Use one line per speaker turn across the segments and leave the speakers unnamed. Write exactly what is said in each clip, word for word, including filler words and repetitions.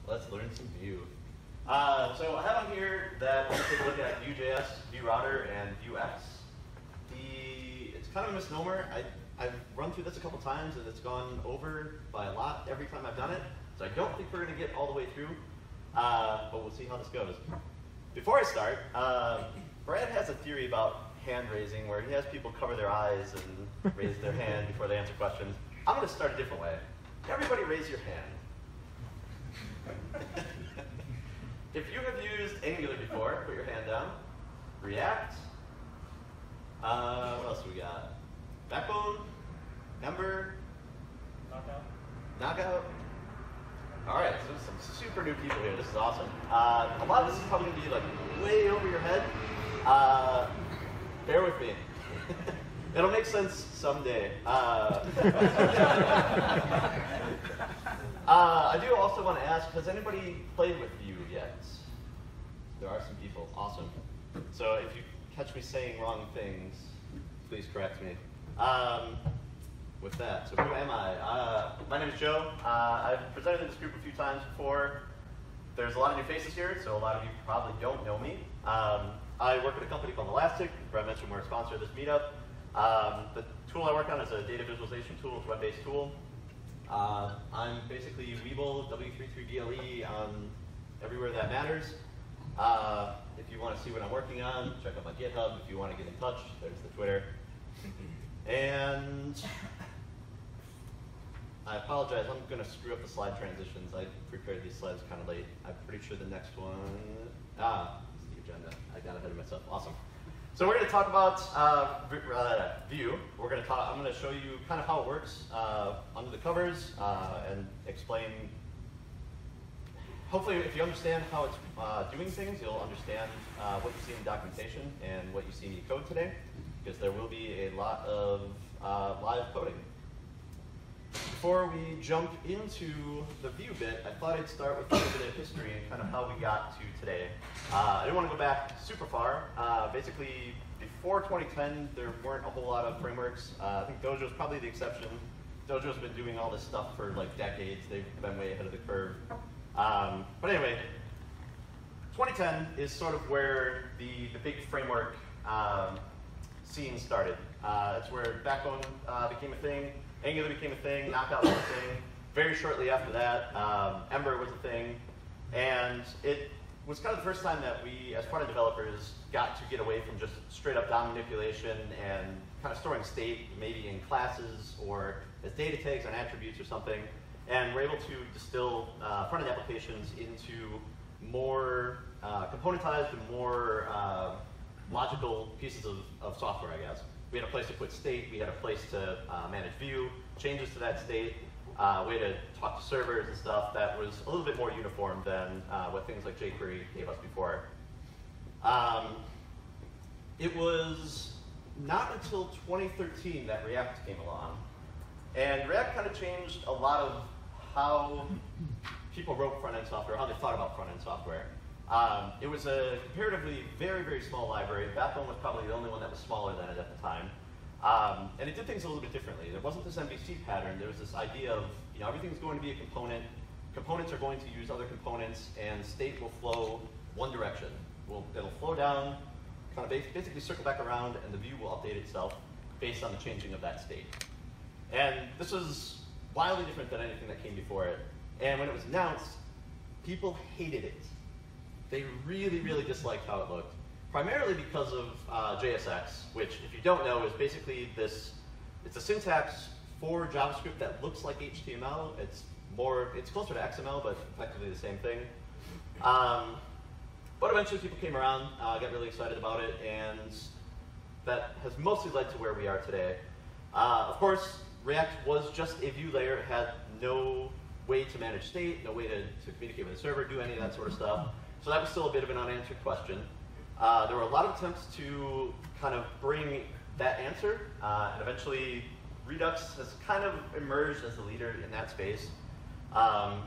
Let's learn some Vue. Uh, so I have on here that we're going to take a look at Vue.js, Vue Router, and Vuex. The, it's kind of a misnomer. I, I've run through this a couple times, and it's gone over by a lot every time I've done it. So I don't think we're going to get all the way through, uh, but we'll see how this goes. Before I start, uh, Brad has a theory about hand raising where he has people cover their eyes and raise their hand before they answer questions. I'm going to start a different way. Everybody raise your hand. If you have used Angular before, put your hand down. React. Uh, what else do we got? Backbone. Ember.
Knockout.
Knockout. All right, so there's some super new people here. This is awesome. Uh, a lot of this is probably going to be like way over your head. Uh, bear with me. It'll make sense someday. Uh, uh, I do also want to ask, has anybody played with Vue yet? There are some people. Awesome. So if you catch me saying wrong things, please correct me. Um, with that, so who am I? Uh, my name is Joe. Uh, I've presented in this group a few times before. There's a lot of new faces here, so a lot of you probably don't know me. Um, I work at a company called Elastic. Brett mentioned we're a sponsor of this meetup. Um, the tool I work on is a data visualization tool. It's a web-based tool. Uh, I'm basically Weeble, W thirty-three B L E on everywhere that matters. Uh, if you want to see what I'm working on, check out my GitHub. If you want to get in touch, there's the Twitter. And I apologize, I'm going to screw up the slide transitions. I prepared these slides kind of late. I'm pretty sure the next one, ah, this is the agenda. I got ahead of myself. Awesome. So we're going to talk about uh, uh, Vue. We're going to talk. I'm going to show you kind of how it works uh, under the covers uh, and explain. Hopefully, if you understand how it's uh, doing things, you'll understand uh, what you see in documentation and what you see in the code today, because there will be a lot of uh, live coding. Before we jump into the Vue bit, I thought I'd start with a little bit of history and kind of how we got to today. Uh, I didn't want to go back super far. Uh, basically, before twenty ten, there weren't a whole lot of frameworks. Uh, I think Dojo's probably the exception. Dojo's been doing all this stuff for like decades. They've been way ahead of the curve. Um, but anyway, twenty ten is sort of where the, the big framework um, scene started. Uh, it's where Backbone uh, became a thing. Angular became a thing, Knockout was a thing. Very shortly after that, um, Ember was a thing. And it was kind of the first time that we, as front-end developers, got to get away from just straight-up D O M manipulation and kind of storing state, maybe in classes or as data tags and attributes or something. And we're able to distill uh, front-end applications into more uh, componentized and more uh, logical pieces of, of software, I guess. We had a place to put state, we had a place to uh, manage view, changes to that state, uh, we had to talk to servers and stuff that was a little bit more uniform than uh, what things like jQuery gave us before. Um, it was not until twenty thirteen that React came along. And React kind of changed a lot of how people wrote front-end software, how they thought about front-end software. Um, it was a comparatively very, very small library. Backbone was probably the only one that was smaller than it at the time. Um, and it did things a little bit differently. There wasn't this M V C pattern. There was this idea of, you know, everything's going to be a component. Components are going to use other components, and state will flow one direction. Well, it'll flow down, kind of basically circle back around, and the view will update itself based on the changing of that state. And this was wildly different than anything that came before it. And when it was announced, people hated it. They really, really disliked how it looked, primarily because of uh, J S X, which, if you don't know, is basically this, it's a syntax for JavaScript that looks like H T M L. It's more, it's closer to X M L, but effectively the same thing. Um, but eventually people came around, uh, got really excited about it, and that has mostly led to where we are today. Uh, of course, React was just a view layer. It had no way to manage state, no way to, to communicate with the server, do any of that sort of stuff. So that was still a bit of an unanswered question. Uh, there were a lot of attempts to kind of bring that answer, uh, and eventually Redux has kind of emerged as the leader in that space. Um,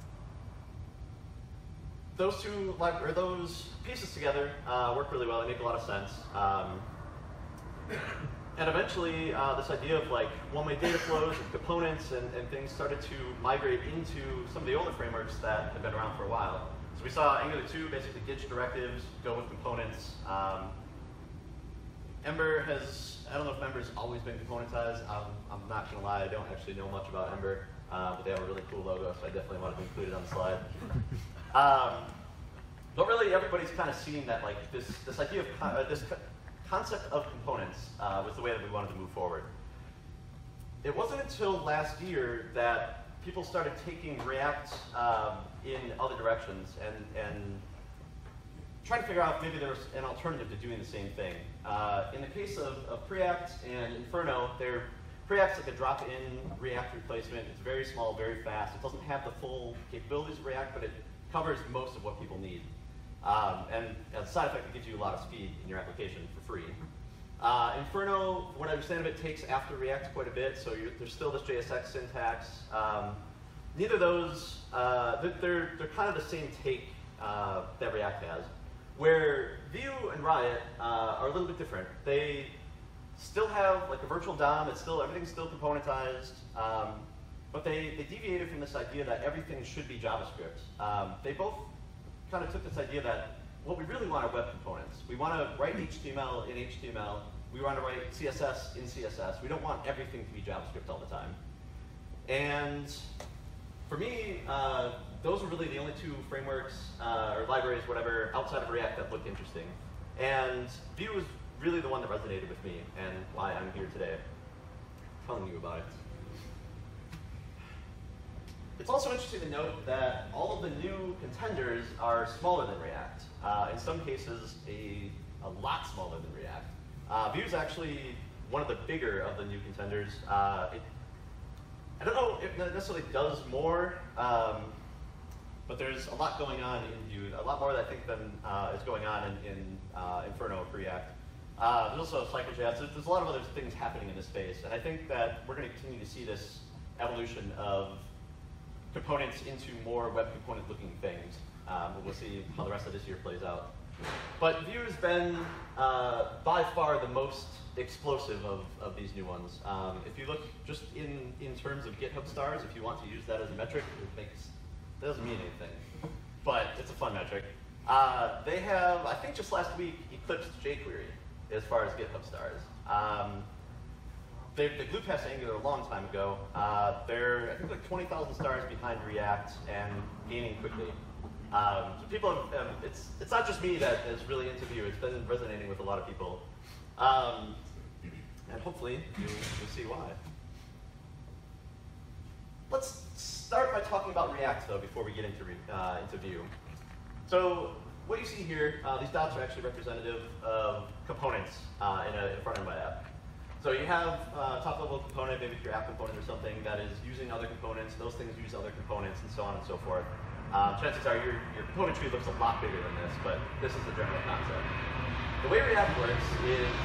those two, or those pieces together uh, work really well. They make a lot of sense. Um, And eventually, uh, this idea of like one-way data flows and components and, and things started to migrate into some of the older frameworks that have been around for a while. So we saw Angular two, basically Git directives, go with components. Um, Ember has, I don't know if Ember's always been componentized. I'm, I'm not going to lie, I don't actually know much about Ember, uh, but they have a really cool logo, so I definitely wanted to include it on the slide. Um, but really, everybody's kind of seen that like this, this idea of con uh, this co concept of components uh, was the way that we wanted to move forward. It wasn't until last year that people started taking React um, in other directions and, and trying to figure out if maybe there was an alternative to doing the same thing. Uh, in the case of, of Preact and Inferno, they're, Preact's like a drop-in React replacement. It's very small, very fast. It doesn't have the full capabilities of React, but it covers most of what people need. Um, and as a side effect, it gives you a lot of speed in your application for free. Uh, Inferno, from what I understand of it, takes after React quite a bit, so you're, there's still this J S X syntax. Um, neither of those, uh, they're, they're kind of the same take uh, that React has. Where Vue and Riot uh, are a little bit different. They still have like a virtual D O M, it's still, everything's still componentized, um, but they, they deviated from this idea that everything should be JavaScript. Um, they both kind of took this idea that what we really want are web components. We want to write H T M L in H T M L. We want to write C S S in C S S. We don't want everything to be JavaScript all the time. And for me, uh, those are really the only two frameworks uh, or libraries, whatever, outside of React that looked interesting. And Vue was really the one that resonated with me and why I'm here today telling you about it. It's also interesting to note that all of the new contenders are smaller than React. Uh, in some cases, a, a lot smaller than React. Uh, Vue is actually one of the bigger of the new contenders. Uh, it, I don't know if it necessarily does more, um, but there's a lot going on in Vue. A lot more, I think, than uh, is going on in, in uh, Inferno or Preact. Uh, there's also Cycle.js. There's, there's a lot of other things happening in this space, and I think that we're going to continue to see this evolution of components into more web component-looking things. Um, we'll see how the rest of this year plays out. But Vue has been, uh, by far, the most explosive of, of these new ones. Um, if you look just in, in terms of GitHub stars, if you want to use that as a metric, it makes, that doesn't mean anything, but it's a fun metric. Uh, they have, I think just last week, eclipsed jQuery as far as GitHub stars. Um, They, they blew past Angular a long time ago. Uh, they're, I think, like twenty thousand stars behind React and gaining quickly. Um, so people have, um, it's, it's not just me that is really into Vue. It's been resonating with a lot of people. Um, and hopefully, you, you'll see why. Let's start by talking about React, though, before we get into, uh, into Vue. So what you see here, uh, these dots are actually representative of components uh, in a, in a front-end web app. So you have a uh, top-level component, maybe it's your app component or something, that is using other components. Those things use other components, and so on and so forth. Uh, chances are your, your component tree looks a lot bigger than this, but this is the general concept. The way React works is,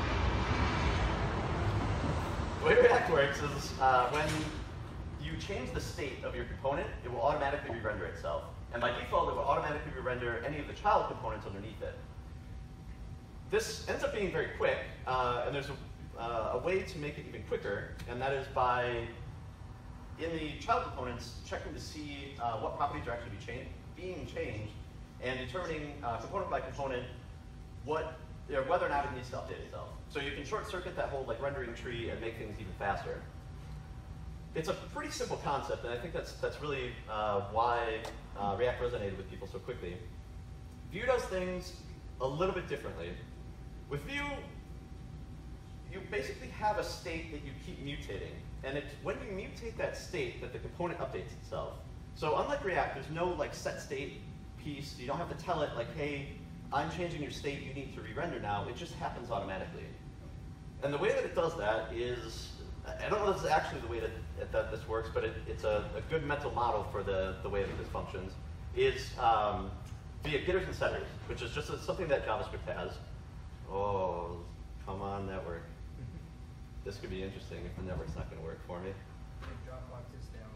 the way React works is uh, when you change the state of your component, it will automatically re-render itself. And by default, it will automatically re-render any of the child components underneath it. This ends up being very quick, uh, and there's a Uh, a way to make it even quicker, and that is by, in the child components, checking to see uh, what properties are actually be cha being changed, and determining uh, component by component what, you know, whether or not it needs to update itself. So you can short circuit that whole like rendering tree and make things even faster. It's a pretty simple concept, and I think that's that's really uh, why uh, React resonated with people so quickly. Vue does things a little bit differently. With Vue, you basically have a state that you keep mutating. And it's when you mutate that state that the component updates itself. So unlike React, there's no like set state piece. You don't have to tell it like, hey, I'm changing your state, you need to re-render now. It just happens automatically. And the way that it does that is, I don't know if this is actually the way that, that this works, but it, it's a, a good mental model for the, the way that this functions, is um, via getters and setters, which is just a, something that JavaScript has. Oh, come on, network. This could be interesting if the network's not going to work for me.
Dropbox is down.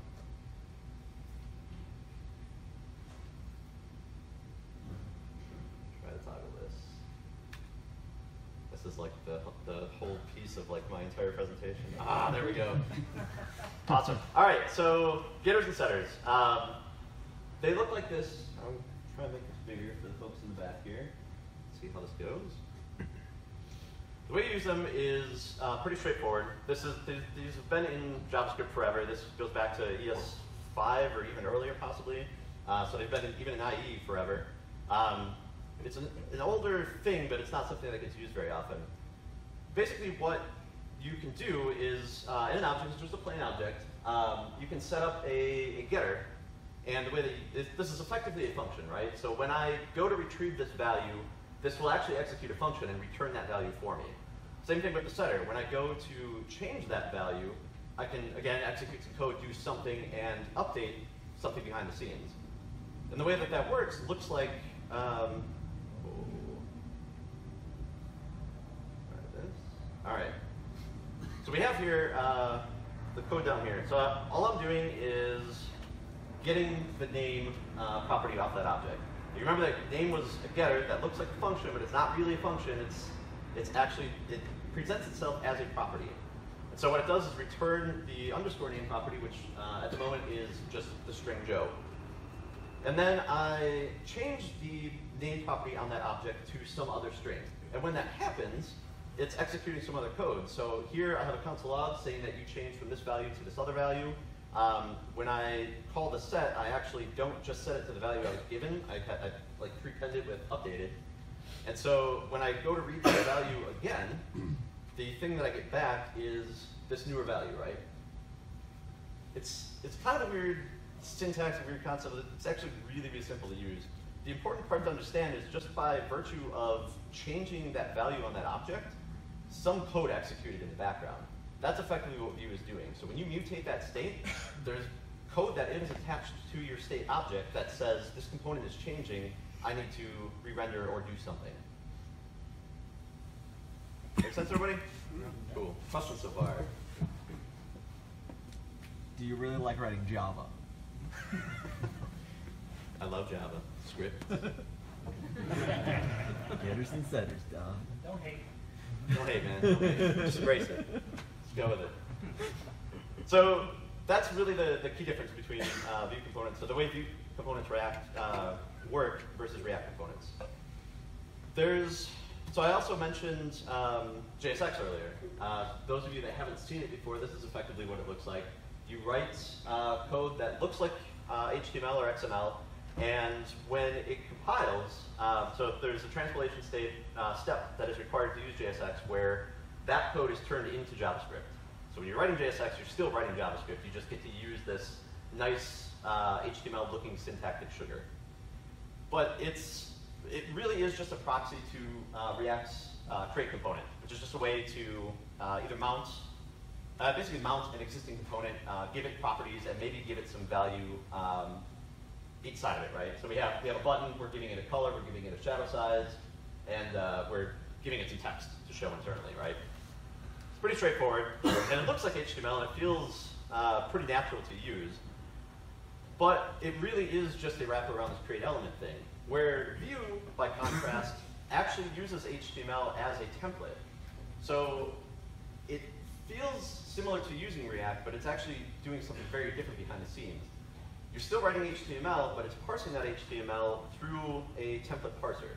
Try to toggle this. This is like like the, the whole piece of like my entire presentation. Ah, there we go. Awesome. All right, so getters and setters. Um, they look like this. I'm trying to make this bigger for the folks in the back here. Let's see how this goes. The way you use them is uh, pretty straightforward. This is these, these have been in JavaScript forever. This goes back to E S five or even earlier, possibly. Uh, so they've been in, even in I E forever. Um, it's an, an older thing, but it's not something that gets used very often. Basically, what you can do is, uh, in an object, it's just a plain object, um, you can set up a, a getter. And the way that you, this is effectively a function, right? So when I go to retrieve this value, this will actually execute a function and return that value for me. Same thing with the setter. When I go to change that value, I can, again, execute some code, do something, and update something behind the scenes. And the way that that works looks like, um, all right. So we have here uh, the code down here. So uh, all I'm doing is getting the name uh, property off that object. You remember that name was a getter that looks like a function, but it's not really a function. It's it's actually, it presents itself as a property. And so what it does is return the underscore name property, which uh, at the moment is just the string Joe. And then I change the name property on that object to some other string. And when that happens, it's executing some other code. So here I have a console log saying that you changed from this value to this other value. Um, when I call the set, I actually don't just set it to the value I was given. I, I like prepend it with updated. And so when I go to read that value again, the thing that I get back is this newer value, right? It's, it's kind of a weird syntax, a weird concept. It's actually really, really simple to use. The important part to understand is just by virtue of changing that value on that object, some code executed in the background. That's effectively what Vue is doing. So when you mutate that state, there's code that is attached to your state object that says this component is changing, I need to re-render or do something. Make sense, everybody? Cool. Questions so far?
Do you really like writing Java?
I love Java. Script.
Getters and setters, Don.
Don't hate.
Don't hate, man. Don't hate. Just embrace it. Let's go with it. So that's really the, the key difference between uh, Vue components. So the way Vue components React uh, work versus React components. There's, so I also mentioned um, J S X earlier. Uh, those of you that haven't seen it before, this is effectively what it looks like. You write uh, code that looks like uh, H T M L or X M L, and when it compiles, uh, so if there's a translation state uh, step that is required to use J S X where that code is turned into JavaScript. So when you're writing J S X, you're still writing JavaScript. You just get to use this nice uh, H T M L-looking syntactic sugar. But it's, it really is just a proxy to uh, React's uh, create component, which is just a way to uh, either mount, uh, basically mount an existing component, uh, give it properties, and maybe give it some value um, each side of it, right? So we have, we have a button, we're giving it a color, we're giving it a shadow size, and uh, we're giving it some text to show internally, right? It's pretty straightforward, and it looks like H T M L, and it feels uh, pretty natural to use. But it really is just a wrapper around this create element thing, where Vue, by contrast, actually uses H T M L as a template. So it feels similar to using React, but it's actually doing something very different behind the scenes. You're still writing H T M L, but it's parsing that H T M L through a template parser.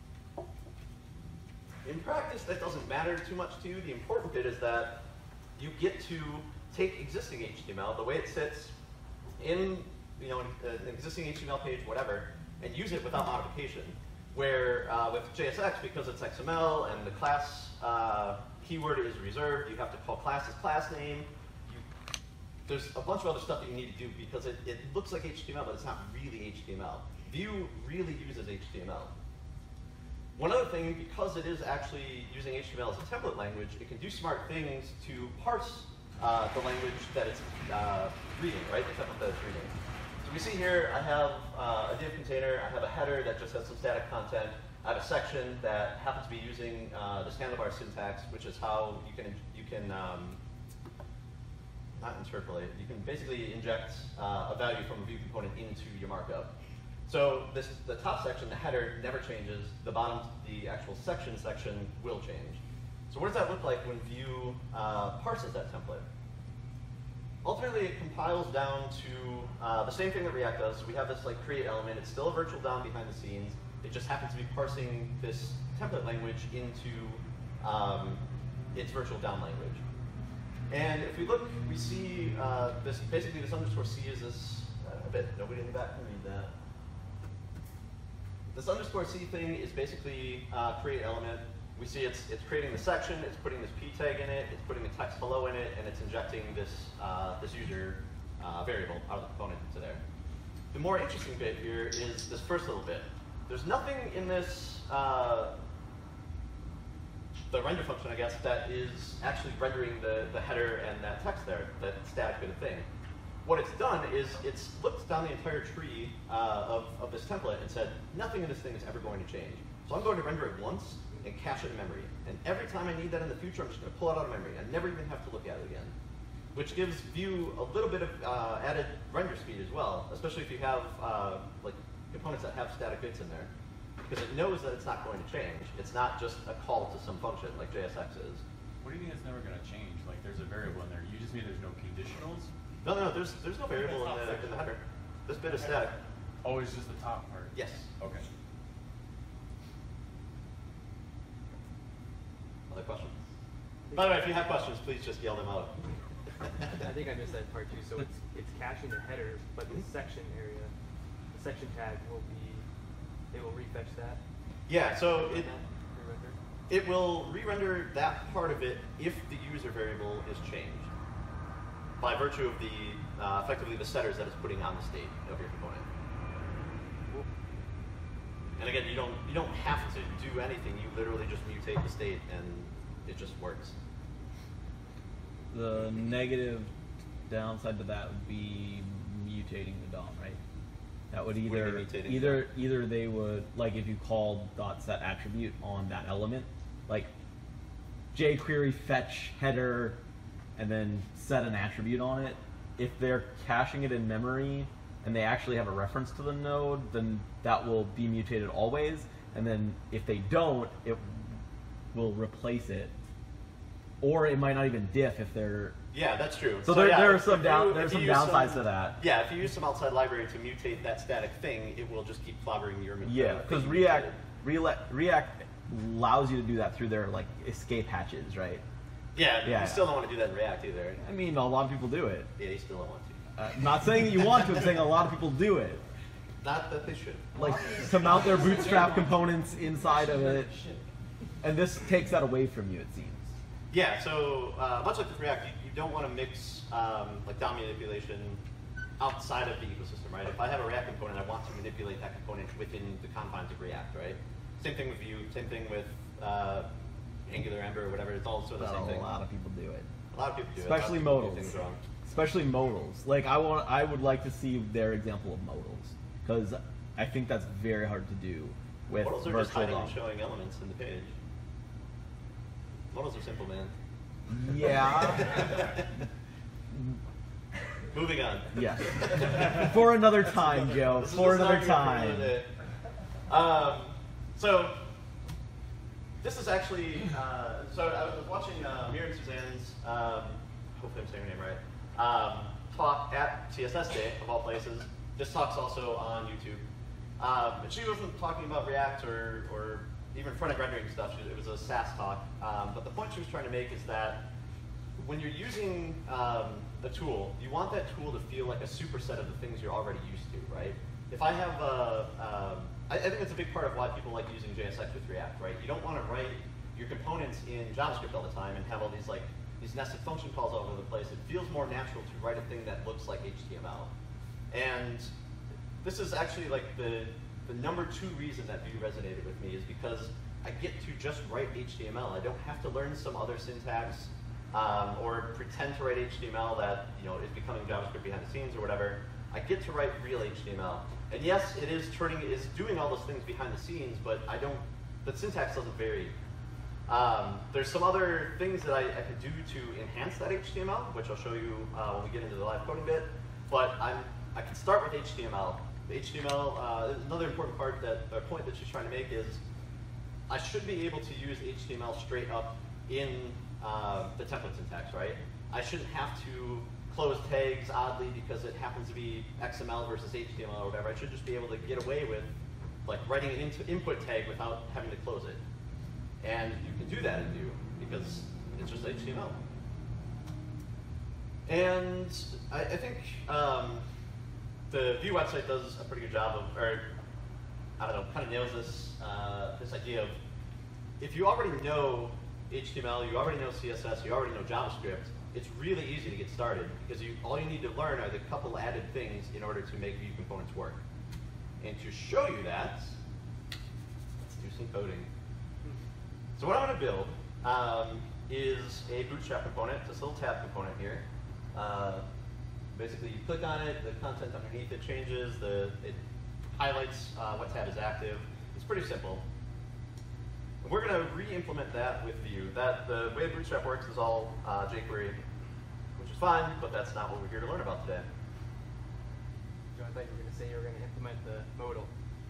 In practice, that doesn't matter too much to you. The important bit is that you get to take existing H T M L, the way it sits in you know, an, an existing H T M L page, whatever, and use it without modification. Where uh, with J S X, because it's X M L and the class uh, keyword is reserved, you have to call class as class name. You, there's a bunch of other stuff that you need to do because it, it looks like H T M L, but it's not really H T M L. Vue really uses H T M L. One other thing, because it is actually using H T M L as a template language, it can do smart things to parse uh, the language that it's uh, reading, right? The template that it's reading. So we see here, I have uh, a div container, I have a header that just has some static content, I have a section that happens to be using uh, this handlebar syntax, which is how you can, you can um, not interpolate, you can basically inject uh, a value from a Vue component into your markup. So this, the top section, the header, never changes. The bottom, the actual section section will change. So what does that look like when Vue uh, parses that template? Ultimately, it compiles down to uh, the same thing that React does. So we have this like create element. It's still a virtual D O M behind the scenes. It just happens to be parsing this template language into um, its virtual D O M language. And if we look, we see uh, this basically this underscore C is this uh, a bit. Nobody in the back can read that. This underscore C thing is basically uh, create element. We see it's, it's creating the section, it's putting this p tag in it, it's putting the text hello in it, and it's injecting this, uh, this user uh, variable out of the component into there. The more interesting bit here is this first little bit. There's nothing in this, uh, the render function, I guess, that is actually rendering the, the header and that text there, that static bit of thing. What it's done is it's looked down the entire tree uh, of, of this template and said, nothing in this thing is ever going to change. So I'm going to render it once and cache it in memory. And every time I need that in the future, I'm just going to pull it out of memory. I never even have to look at it again. Which gives Vue a little bit of uh, added render speed as well, especially if you have uh, like components that have static bits in there. Because it knows that it's not going to change. It's not just a call to some function like J S X is.
What do you mean it's never going to change? Like there's a variable in there. You just mean there's no conditionals?
No, no, no, there's, there's no variable in the, in the header. This bit is static.
Oh, it's just the top part?
Yes.
Okay.
Other questions? By the way, if you have questions, please just yell them out.
I think I missed that part too. So it's it's caching the header, but the section area, the section tag will be, it will refetch that.
Yeah, so it
Re-render.
it will re-render that part of it if the user variable is changed by virtue of the uh, effectively the setters that it's putting on the state of your component.
Cool.
And again, you don't you don't have to do anything. You literally just mutate the state, and it just works.
The negative downside to that would be mutating the D O M, right? That would
What do you
either
mean mutating
either either they would, like if you called dot set attribute on that element, like jQuery fetch header and then set an attribute on it. If they're caching it in memory and they actually have a reference to the node, then that will be mutated always. And then if they don't, it will replace it. Or it might not even diff if they're.
Yeah, that's true.
So, there,
yeah,
there are
if
some
you-
down,
if
there's
you
some
use
downsides
some-
to that.
Yeah, if you use some outside library to mutate that static thing, it will just keep clobbering your.
Yeah,
uh,
because
thing
React,
mutated.
React React allows you to do that through their like escape hatches, right?
Yeah,
Yeah.
you still don't want to do that in React either.
I mean, a lot of people do it.
Yeah, you still don't want to.
Uh, not saying that you want to, I'm saying a lot of people do it.
Not that they should.
Like to mount their Bootstrap components inside of it, and this takes that away from you, it seems.
Yeah, so uh, much like with React, you, you don't want to mix um, like D O M manipulation outside of the ecosystem, right? If I have a React component, I want to manipulate that component within the confines of React, right? Same thing with Vue, same thing with uh, Angular, Ember, or whatever. It's all sort of the
But
same
a
thing.
lot of people do it.
A lot of people do
Especially
it. A lot of people do
modals.
things wrong.
Especially modals. Like I want, I would like to see their example of modals because I think that's very hard to do with
Modals are
virtual
just hiding
D O M.
and showing elements in the page. Modals are simple, man.
Yeah.
Moving on.
Yes. For another time, Joe.
This is
For
just an
another
argument for
time.
another day. Um, so this is actually uh, so I was watching uh, Mira and Suzanne's um, hopefully I'm saying her name right um, talk at C S S Day of all places. This talk's also on YouTube. Um, and she wasn't talking about React or, or even front-end rendering stuff. She, it was a SaaS talk. Um, but the point she was trying to make is that when you're using um, a tool, you want that tool to feel like a superset of the things you're already used to, right? If I have a, um, I, I think that's a big part of why people like using J S X with React, right? You don't want to write your components in JavaScript all the time and have all these like these nested function calls all over the place. It feels more natural to write a thing that looks like H T M L. And this is actually like the, the number two reason that Vue resonated with me is because I get to just write H T M L. I don't have to learn some other syntax um, or pretend to write H T M L that you know is becoming JavaScript behind the scenes or whatever. I get to write real H T M L. And yes, it is turning, it is doing all those things behind the scenes, but I don't, the syntax doesn't vary. Um, there's some other things that I, I could do to enhance that H T M L, which I'll show you uh, when we get into the live coding bit. But I'm, I can start with H T M L. The H T M L, uh, another important part that, or point that she's trying to make is I should be able to use H T M L straight up in uh, the template syntax, right? I shouldn't have to close tags oddly because it happens to be X M L versus H T M L or whatever. I should just be able to get away with like writing an in input tag without having to close it. And you can do that in Vue because it's just H T M L. And I, I think um, the Vue website does a pretty good job of, or I don't know, kind of nails this, uh, this idea of if you already know H T M L, you already know C S S, you already know JavaScript, it's really easy to get started because you, all you need to learn are the couple added things in order to make Vue components work. And to show you that, let's do some coding. So what I'm going to build um, is a Bootstrap component, this little tab component here. Uh, basically, you click on it, the content underneath it changes, the, it highlights uh, what tab is active. It's pretty simple. And we're going to re-implement that with Vue. That, the way Bootstrap works is all uh, jQuery, which is fine, but that's not what we're here to learn about today.
Joe, I thought you were going to say you were going to implement the modal.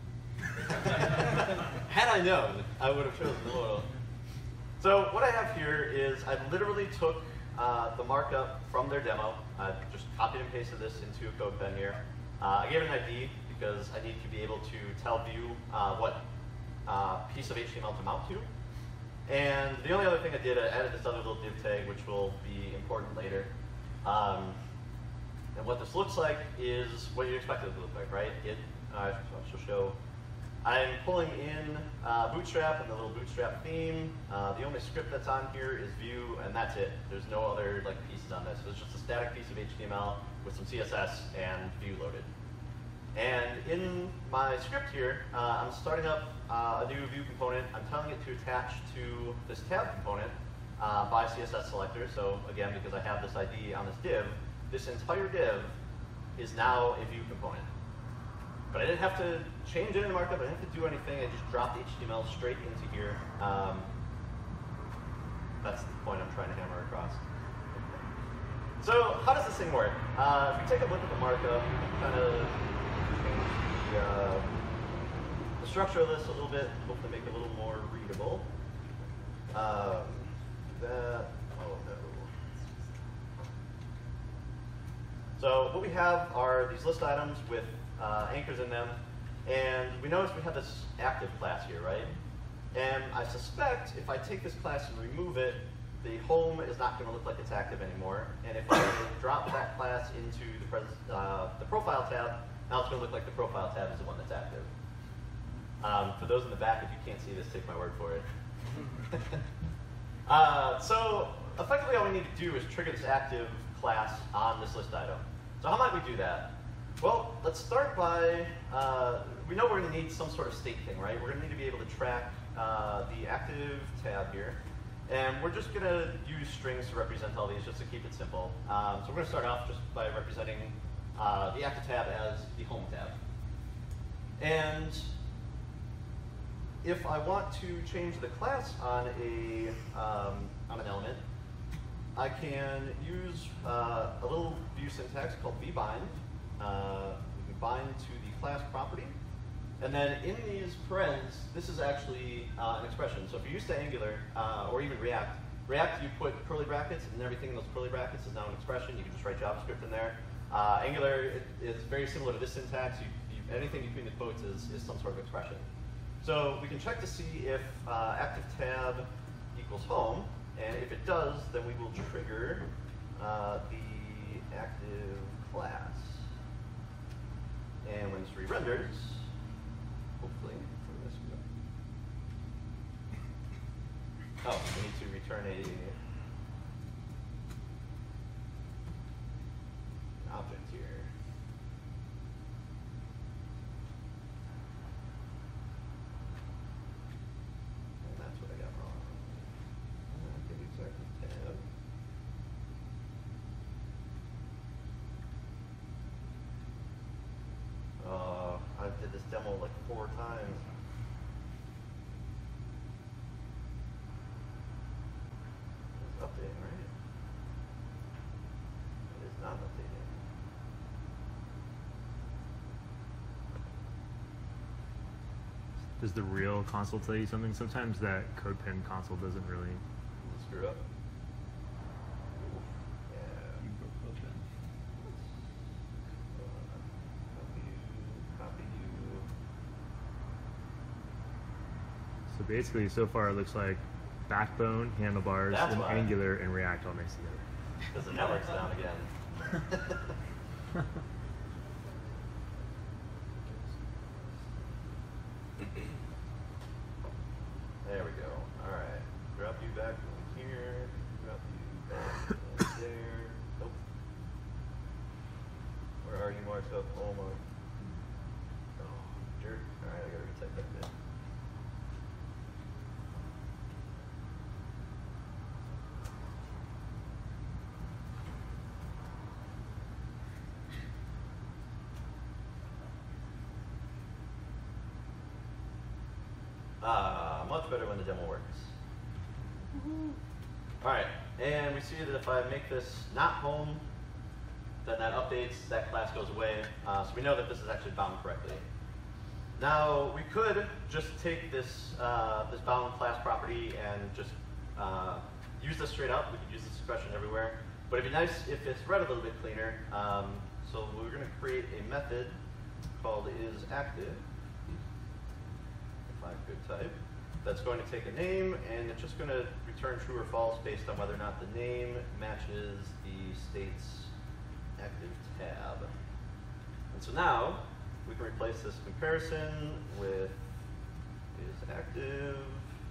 Had I known, I would have chosen the modal. So what I have here is I literally took uh, the markup from their demo. I just copied and pasted this into a code pen here. Uh, I gave it an I D because I need to be able to tell Vue uh, what uh, piece of H T M L to mount to. And the only other thing I did, I added this other little div tag, which will be important later. Um, and what this looks like is what you expect it to look like, right? It, uh, I shall show. I'm pulling in uh, Bootstrap and the little Bootstrap theme. Uh, the only script that's on here is Vue, and that's it. There's no other like pieces on this. It's just a static piece of H T M L with some C S S and Vue loaded. And in my script here, uh, I'm starting up uh, a new Vue component. I'm telling it to attach to this tab component uh, by C S S selector. So again, because I have this I D on this div, this entire div is now a Vue component. But I didn't have to change any markup, I didn't have to do anything, I just dropped H T M L straight into here. Um, that's the point I'm trying to hammer across. So how does this thing work? Uh, if we take a look at the markup, we can kind of change the, uh, the structure of this a little bit, hopefully make it a little more readable. Um, that, oh no. So what we have are these list items with Uh, anchors in them, and we notice we have this active class here, right? And I suspect if I take this class and remove it, the home is not going to look like it's active anymore. And if I drop that class into the, pres uh, the profile tab, now it's going to look like the profile tab is the one that's active. Um, for those in the back, if you can't see this, take my word for it. uh, so effectively, all we need to do is trigger this active class on this list item. So how might we do that? Well, let's start by, uh, we know we're going to need some sort of state thing, right? We're going to need to be able to track uh, the active tab here. And we're just going to use strings to represent all these just to keep it simple. Um, so we're going to start off just by representing uh, the active tab as the home tab. And if I want to change the class on, a, um, on an element, I can use uh, a little Vue syntax called vbind. Uh, we can bind to the class property. And then in these parens, this is actually uh, an expression. So if you're used to Angular, uh, or even React, React you put curly brackets, and everything in those curly brackets is now an expression. You can just write JavaScript in there. Uh, Angular it, is very similar to this syntax. You, you, anything between the quotes is, is some sort of expression. So we can check to see if uh, active tab equals home. And if it does, then we will trigger uh, the active class. And when this re-renders, hopefully, from this we go. Oh, we need to return a an object here. And that's what I got wrong. Uh, give me exactly tab. Uh, I did this demo like four times. It's updating, right? It is not updating.
Does the real console tell you something? Sometimes that CodePen console doesn't really.
Let's screw up. Yeah.
You broke open.
Copy you, copy you.
So basically, so far it looks like Backbone, Handlebars,
That's
and
why.
Angular and React all mixed together.
Because the network's down again. There we go. All right. Drop you back over here. Drop you back over there. Nope. Where are you marked up? Oh my. Oh, jerk. All right, I gotta retype that bit. Ah, much better when the demo works. All right, and we see that if I make this not home, then that updates, that class goes away. Uh, so we know that this is actually bound correctly. Now, we could just take this, uh, this bound class property and just uh, use this straight up. We could use this expression everywhere. But it'd be nice if it's read a little bit cleaner. Um, so we're going to create a method called isActive. If I could type. That's going to take a name, and it's just going to return true or false based on whether or not the name matches the state's active tab. And so now we can replace this comparison with isActive.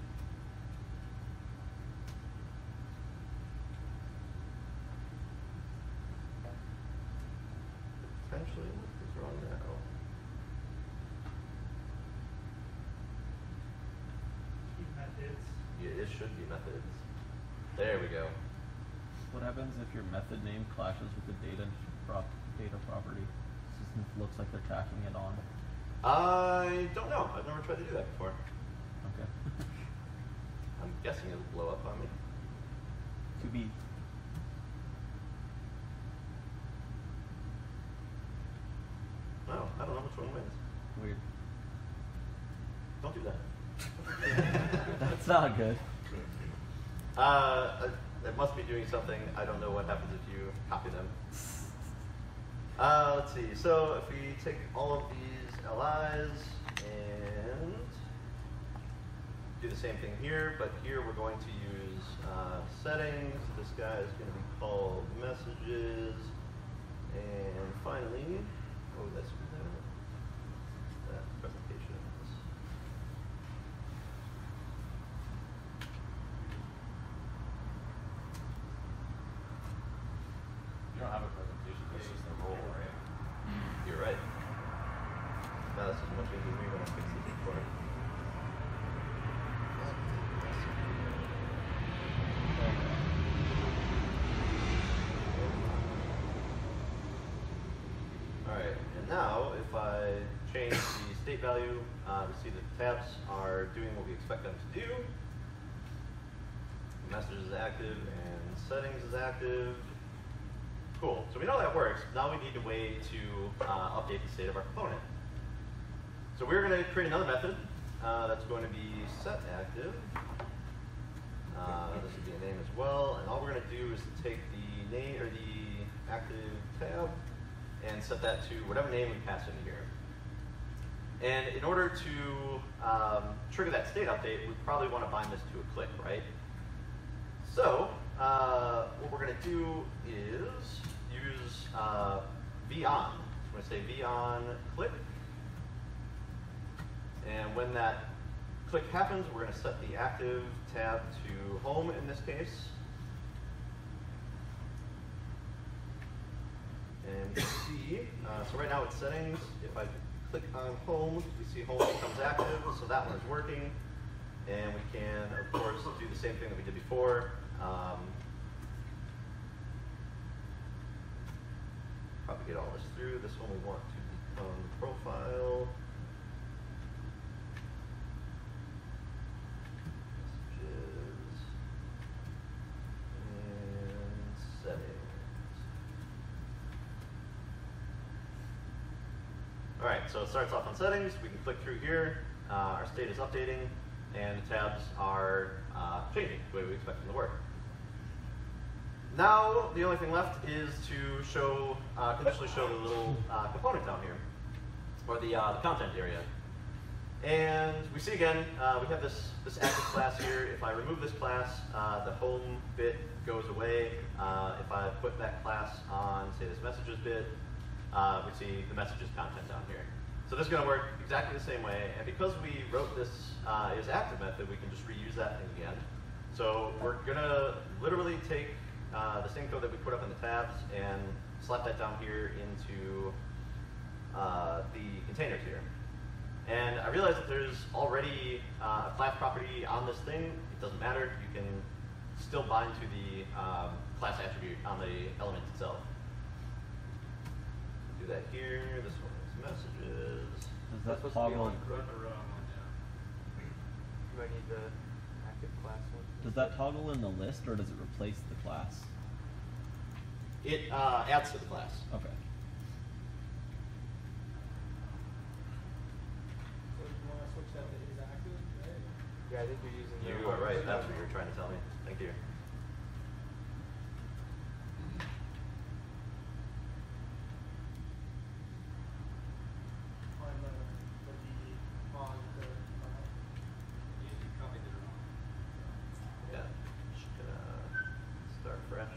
Potentially, what is wrong now?
Methods.
Yeah, it should be methods. There we go.
What happens if your method name clashes with the data prop data property? Since it looks like they're tacking it on.
I don't know. I've never tried to do that before.
Okay.
I'm guessing it'll blow up on me.
To be.
No, I don't know which one wins.
Weird.
Don't do that.
That's not good.
Uh, it must be doing something. I don't know what happens if you copy them. Uh, let's see. So if we take all of these L Is and do the same thing here, but here we're going to use uh, settings. This guy is going to be called messages. And finally, oh, that's that presentation.
You don't have a presentation, it's just a role, right?
You're right. Now this is much easier for me when I fix this before. Alright, and now if I change the state value, uh, we see that the tabs are doing what we expect them to do. Message is active and settings is active. Cool, so we know that works. Now we need a way to uh, update the state of our component. So we're going to create another method uh, that's going to be setActive. Uh, this would be a name as well, and all we're going to do is to take the name or the active tab and set that to whatever name we pass into here. And in order to um, trigger that state update, we probably want to bind this to a click, right? So uh, what we're going to do is use uh, vOn. I'm going to say vOn click. And when that click happens, we're going to set the active tab to home in this case. And you see, uh, so right now it's settings. If I click on home, you see home becomes active, so that one is working. And we can, of course, do the same thing that we did before. Um, propagate all this through. This one we want to become the profile. Messages. And settings. All right, so it starts off on settings. We can click through here. Uh, our state is updating, and the tabs are uh, changing the way we expect them to work. now the only thing left is to show, uh, conditionally show the little uh, component down here, or the, uh, the content area. And we see again, uh, we have this, this active class here. If I remove this class, uh, the home bit goes away. Uh, if I put that class on, say, this messages bit, uh, we see the messages content down here. So this is going to work exactly the same way. And because we wrote this uh, as active method, we can just reuse that thing again. So we're going to literally take uh, the same code that we put up in the tabs and slap that down here into uh, the containers here. And I realize that there's already uh, a class property on this thing. It doesn't matter. You can still bind to the um, class attribute on the element itself. Do that here. This one is messages.
Does
That's
that
supposed to be
toggle?
on root or on one, yeah. You might need the active class one.
Does that toggle in the list, or does it replace the class?
It uh, adds to the class.
Okay.
So you want to switch that to is active, right?
Yeah, I think you're using the
You are right. That's what you were trying to tell me. Thank you.
On the, the D on the, uh,
You you copied it wrong.
Yeah. Just gonna start fresh.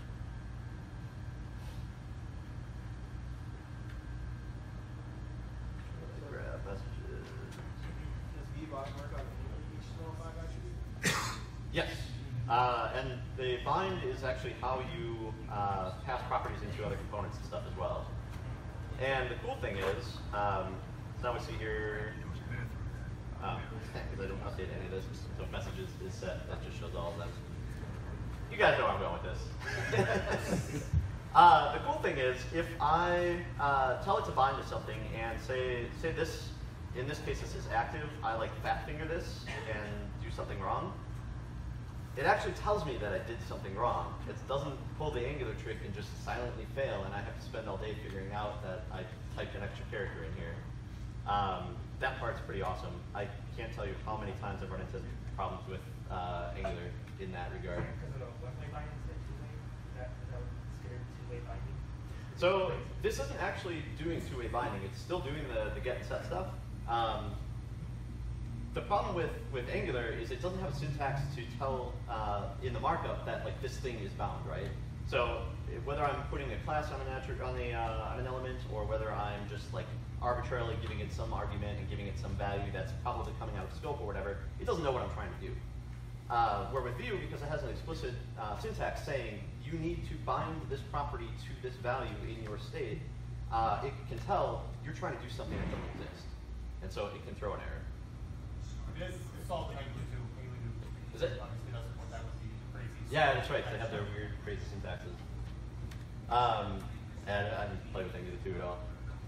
Grab messages.
does V-bot work on each small five attribute?
Yes. Uh, and the bind is actually how you uh, pass properties into other components and stuff as well. And the cool thing is, um, so now we see here, because I didn't update any of this, so if messages is set, that just shows all of them. You guys know where I'm going with this. uh, the cool thing is, if I uh, tell it to bind to something and say, say this, in this case this is active, I like fat finger this and do something wrong, it actually tells me that I did something wrong. It doesn't pull the Angular trick and just silently fail, and I have to spend all day figuring out that I typed an extra character in here. Um, that part's pretty awesome. I can't tell you how many times I've run into problems with uh, Angular in that regard.
Because of the one-way binding instead of two-way? Is that, is that scared two-way binding?
So this isn't actually doing two-way binding. It's still doing the, the get and set stuff. Um, the problem with, with Angular is it doesn't have a syntax to tell uh, in the markup that like this thing is bound, right? So whether I'm putting a class on an attribute on the uh, on an element, or whether I'm just like arbitrarily giving it some argument and giving it some value that's probably coming out of scope or whatever, it doesn't know what I'm trying to do. Uh, where with Vue, because it has an explicit uh, syntax saying you need to bind this property to this value in your state, uh, it can tell you're trying to do something that doesn't exist. And so it can throw an error.
It's solved in Angular two. Angular two.
Is it?
Obviously doesn't support that with the crazy.
Yeah, that's right. They have their weird, crazy syntaxes. Um, and I didn't play with Angular two at all.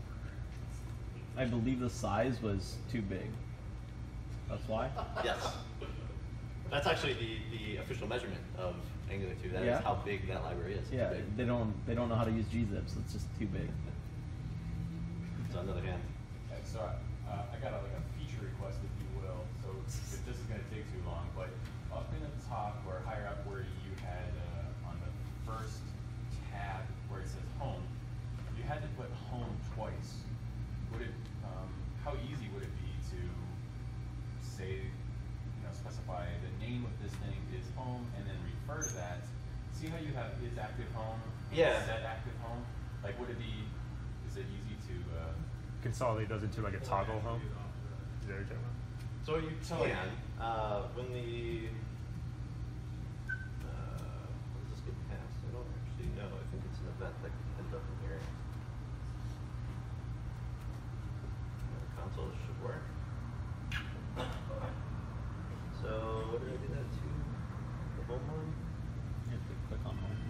I believe the size was too big. That's why?
Yes. That's actually the, the official measurement of Angular two. That is
Yeah.
how big that library is. It's
Yeah,
big.
they don't they don't know how to use gzips. It's just too big.
So on the other hand,
Okay, so uh, I got a, like a feature request, if you will. So if this is going to take too long, but up in the top or higher up where you had uh, on the first tab where it says home, you had to put home twice. Would it? Um, how easy would it be to say, you know, specify the name of this thing is home and then refer to that? See how you have is active home?
Yeah.
Set active home. Like, would it be? Is it easy to? Uh,
Consolidate those into like a toggle home. Is that what you're talking about?
so you
So-
can, uh, when the, uh, when does this get passed? I don't actually know. I think it's an event that ends up in here. Uh, console should work. So what did I do that to? The home one?
You have to click on home.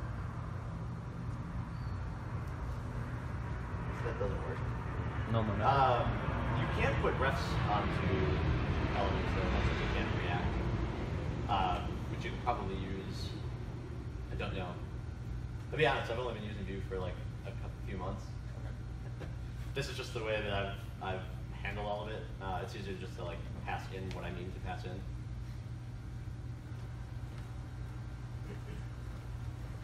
That doesn't work.
No, no, no.
Um, you can put refs onto elements that looks like you can't react, um, which you could probably use. I don't know. To be honest, I've only been using Vue for like a couple, few months. This is just the way that I've I've handled all of it. Uh, it's easier just to like pass in what I mean to pass in.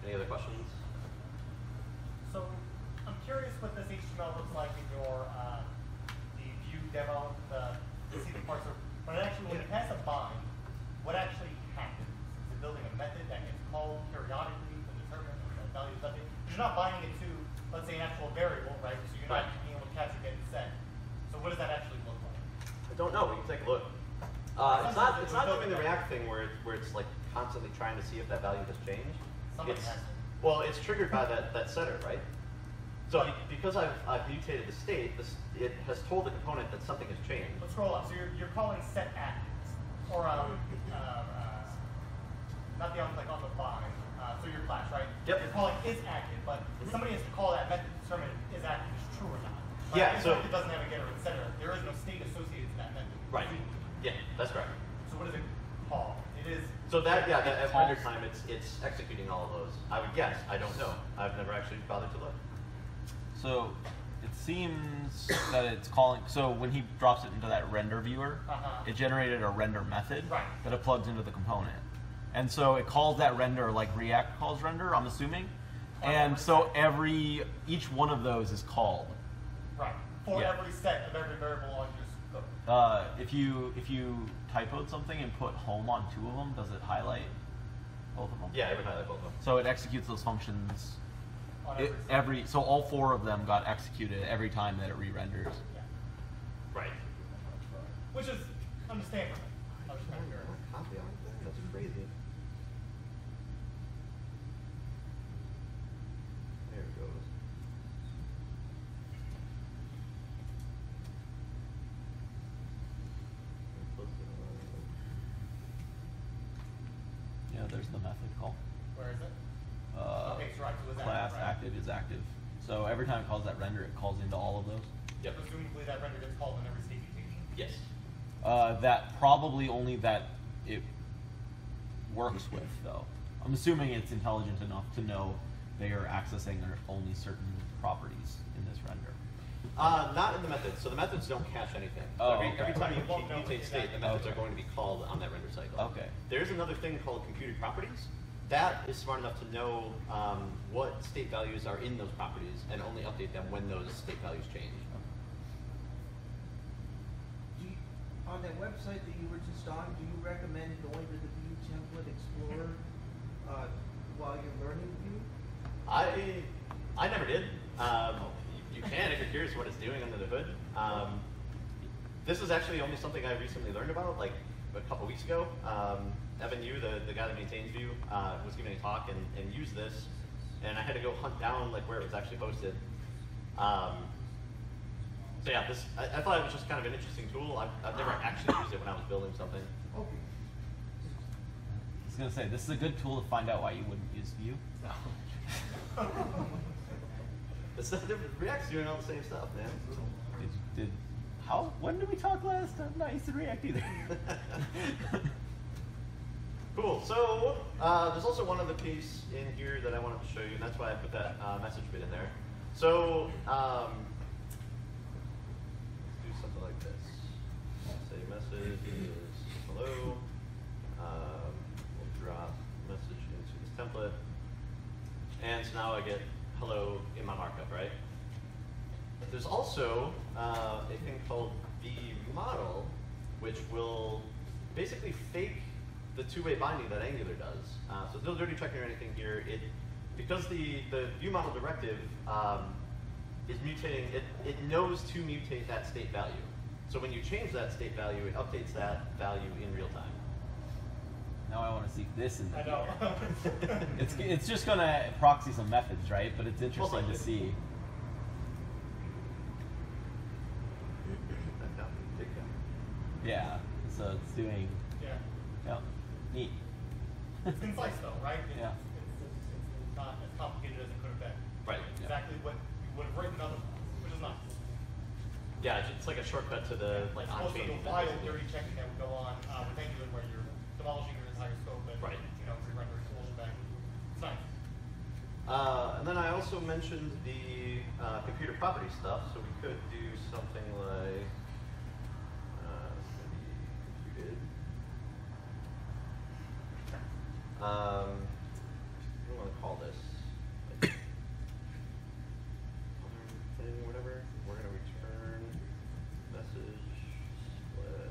Any other questions?
So I'm curious what this H T M L looks like in your uh, the Vue demo, the, the see the parser. When it actually when you pass a bind, what actually happens? Is it building a method that gets called periodically to determine what that value is updated? You're not binding it to, let's say, an actual variable, right? So you're not
Right.
being able to capture get and set. So what does that actually look like?
I don't know. We can take a look. Uh, it's not. It's not
Sometimes
doing the
it's
React thing where it, where it's like constantly trying to see if that value has changed.
Somebody
It's-
has to.
Well, it's triggered by that, that setter, right? So be- because I've, I've mutated the state, this, it has told the component that something has changed.
Let's scroll up. So you're, you're calling set actives, or um, uh, uh, not the on like on the bind. Uh, so your class, right?
Yep.
You're calling is active, but somebody has to call that method to determine if is active is true or not. Right?
Yeah,
If
so-
it doesn't have a getter, et cetera. There is no state associated to that method.
Right. Yeah, that's correct.
So what does it call? It is.
So that, yeah,
it
that, at
calls-
render time, it's it's executing all of those. I would guess. I don't know. I've never actually bothered to look.
So it seems that it's calling. So when he drops it into that render viewer,
Uh-huh.
it generated a render method
Right.
that it plugs into the component, and so it calls that render like React calls render. I'm assuming, and so every each one of those is called.
Right. For
Yeah.
every set of every variable on your scope.
Uh, if you if you typoed something and put home on two of them, does it highlight both of them?
Yeah, I would highlight both of them.
So it executes those functions.
On
It,
every set.
every so all four of them got executed every time that it re-renders.
Yeah.
Right.
Which is understandable. I was just kind of curious.
Copy on there? That's crazy. There it goes.
Yeah, there's the method call.
Where is it?
Uh,
Okay, so right, so it's
class
active, right?
active is active. So every time it calls that render, it calls into all of those.
Yep.
Presumably that render gets called in every state mutation.
Yes.
Uh, that probably only that it works with though. I'm assuming it's intelligent enough to know they are accessing only certain properties in this render.
Uh, not in the methods. So the methods don't cache anything.
Oh,
every,
okay.
every time you
Won't know
mutate
exactly.
state, the methods
Okay.
are going to be called on that render cycle.
Okay.
There's another thing called computed properties. That is smart enough to know um, what state values are in those properties and only update them when those state values change.
Do you, on that website that you were just on, do you recommend going to the Vue Template Explorer uh, while you're learning Vue?
I I never did. Um, you, you can if you're curious what it's doing under the hood. Um, this is actually only something I recently learned about, like a couple weeks ago. Um, Evan Yu, the, the guy that maintains Vue, uh, was giving a talk and, and used this, and I had to go hunt down like where it was actually posted. Um, so yeah, this I, I thought it was just kind of an interesting tool. I've, I've never actually used it when I was building something.
Okay.
I was gonna say this is a good tool to find out why you wouldn't use Vue.
It's not different. React's doing all the same stuff, man.
Did, did how? When did we talk last? I'm not used to React either.
Cool. So uh, there's also one other piece in here that I wanted to show you, and that's why I put that uh, message bit in there. So um, let's do something like this. Say message is hello. Um, we'll drop message into this template, and so now I get hello in my markup, right? There's also uh, a thing called the model, which will basically fake the two-way binding that Angular does. Uh, so no dirty checking or anything here. It because the the view model directive um, is mutating. It it knows to mutate that state value. So when you change that state value, it updates that value in real time.
Now I want to see this in the
I know.
It's it's just gonna proxy some methods, right? But it's interesting to
likely.
see. Yeah. So it's doing.
Yeah.
Yeah. Neat.
It's concise though, right? It's,
Yeah.
it's, it's, it's not as complicated as it could have been.
Right.
It's
Yeah.
exactly what you would have written otherwise, which is nice.
Yeah, it's- it's like a shortcut to the like
As opposed to
on-chain.
the wild dirty checking that would go on uh, with Angular where you're demolishing your entire scope and
Right.
you know re-rendering the whole shebang. It's nice.
Uh, and then I also mentioned the uh, computer property stuff, so we could do something like uh, it's gonna be computed. Um, we want to call this? Like, other thing, whatever. We're gonna return message split.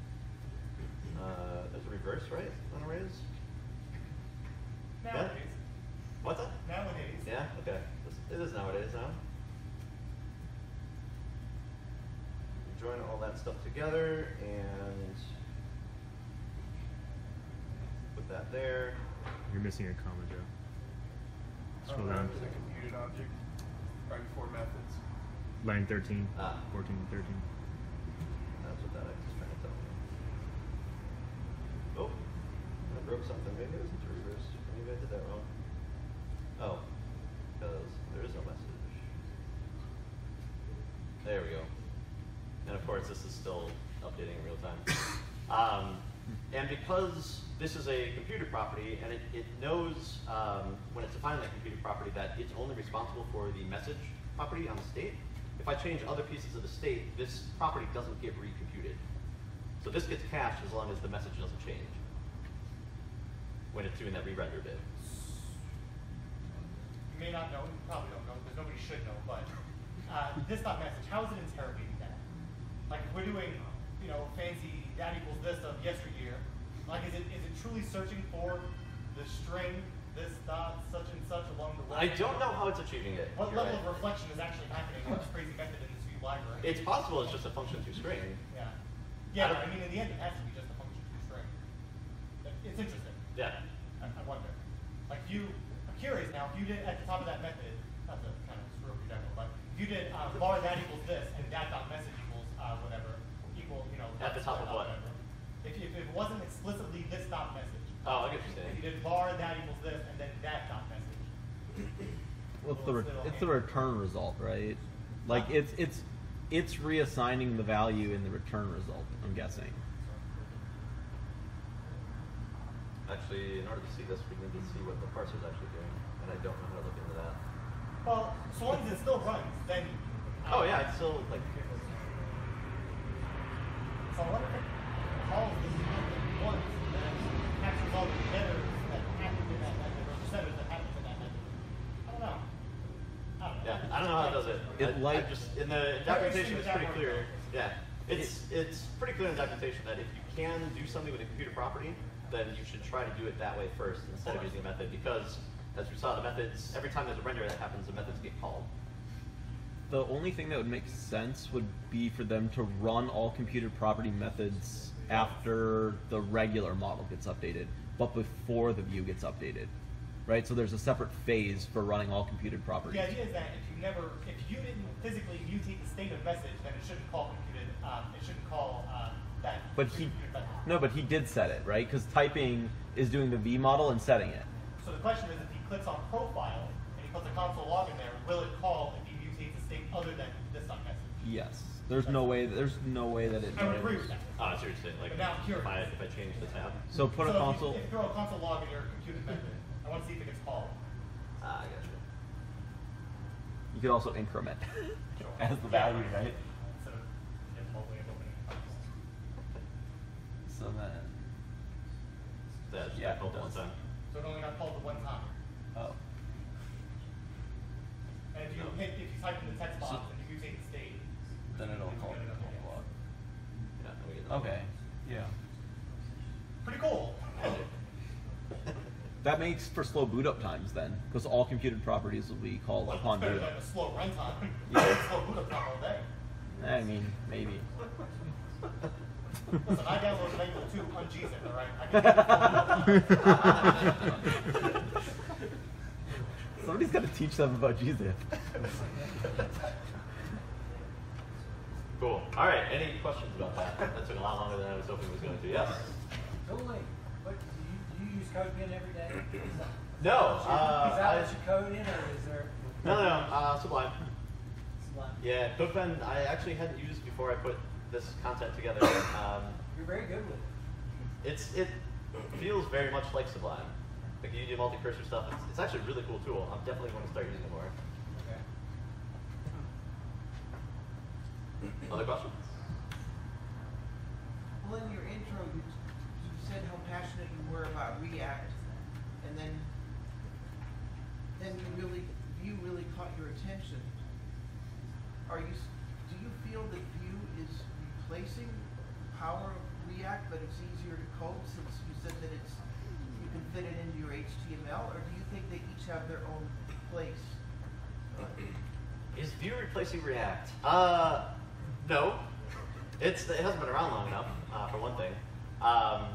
Uh, there's a reverse, right, on arrays?
Nowadays.
What's that?
Nowadays.
Yeah. Okay. This, it is nowadays now. Join all that stuff together and put that there.
You're missing a comma, Joe. Scroll
Oh,
down.
there's a computed object right before methods.
Line thirteen,
Ah.
fourteen, thirteen.
That's what that is trying to tell me. Oh, I broke something. Maybe it wasn't the reverse. Maybe I did that wrong. Oh, because there is no message. There we go. And of course, this is still updating in real time. Um, and because this is a computer property, and it, it knows um, when it's defining that computer property that it's only responsible for the message property on the state. If I change other pieces of the state, this property doesn't get recomputed. So this gets cached as long as the message doesn't change when it's doing that re-render bit.
You may not know, you probably don't know, because nobody should know, but uh, this dot message, how is it interrogating that? Like if we're doing, you know, fancy that equals this of yesteryear, like is it is it truly searching for the string, this dot, such and such along the
I
way?
don't know how it's achieving it.
What
You're
level
right.
of reflection is actually happening in this crazy method in this Vue library?
It's possible it's just a function to string.
Yeah.
I
Yeah,
don't-
I mean, in the end, it has to be just a function to string. It's interesting.
Yeah.
I, I wonder. Like, you, I'm curious now, if you did at the top of that method, not to kind of screw up your demo, but if you did uh, bar that equals this and that dot message equals uh, whatever, equal, you know,
At the top of what?
whatever. If, if it wasn't explicitly this dot message,
Oh, I get what you're
if
saying.
you did bar that equals this and then that dot message.
Well, it's the
Well,
re-
still
it's the
handle.
return result, right? Like
Huh?
it's it's it's reassigning the value in the return result. I'm guessing.
Actually, in order to see this, we need to see what the parser is actually doing, and I don't know how to look into that.
Well, so long as it still runs, then.
Oh yeah, it's still like.
So I wonder if it calls this method once and then captures all the headers that happened in that method or percentages that happened in that method. I don't know. I don't know.
Yeah, I don't know how it does it.
It
I,
like-
I just in the documentation, it's pretty clear. Yeah, it's it's pretty clear in the documentation that if you can do something with a computer property, then you should try to do it that way first instead of using a method, because as we saw, the methods every time there's a render that happens, the methods get called.
The only thing that would make sense would be for them to run all computed property methods after the regular model gets updated, but before the view gets updated, right? So there's a separate phase for running all computed properties.
The idea is that if you never, if you didn't physically mutate the state of message, then it shouldn't call computed, um, it shouldn't call uh, that.
But he,
computed method.
no, but he did set it, right? Because typing is doing the V model and setting it.
So the question is, if he clicks on profile and he puts a console log in there, will it call if he mutates a state other than this dot message?
Yes. There's no way. There's no way that it.
I would agree with that.
Oh, I see what you're saying. Like
But now I'm curious.
if I if I change the tab.
So put
so
a console.
If you, if you throw a console log in your computed method, I want to see if it gets called.
Ah, I got you.
You could also increment as the value, right?
Instead of just mobily opening files.
So then.
That just
Yeah,
got called
it
one
does.
time.
So it only got called the one time.
Oh.
And if you hit, if you type in the text box and you mutate the state,
Then it'll
you
call
get
it
another
a log.
Yeah, then we get another
Okay. Yeah.
pretty cool.
That makes for slow boot up times then, because all computed properties will be called
Well,
upon
it's better
boot
than
up.
a slow runtime.
Yeah.
Slow boot up time all day.
I mean, maybe.
Listen, I downloaded Angular two on G zip, all right? I can get it.
Somebody's got to teach them about G zip.
Cool. All right. Any questions about that? That took a lot longer than I was hoping it was going to. Yes.
Totally. But do you, do you use CodeBin every day? Is that,
No.
is
Uh,
that
I,
what you code in, or is there?
no, no, no. Uh, Sublime.
Sublime?
Yeah, CodeBen I actually hadn't used before I put this content together. Um,
You're very good with it.
it's it feels very much like Sublime. Like you do multi-cursor stuff. It's, it's actually a really cool tool. I'm definitely going to start using it more.
Okay.
Other questions?
Well, in your intro, you, you said how passionate you were about React, and then then you really, Vue really caught your attention. Are you, s- do you feel that Vue is replacing the power of React, but it's easier to code since you said that it's, you can fit it into your H T M L, or do you think they each have their own place? Uh,
Is Vue replacing React? Uh, no. It's, it hasn't been around long enough, uh, for one thing. Um,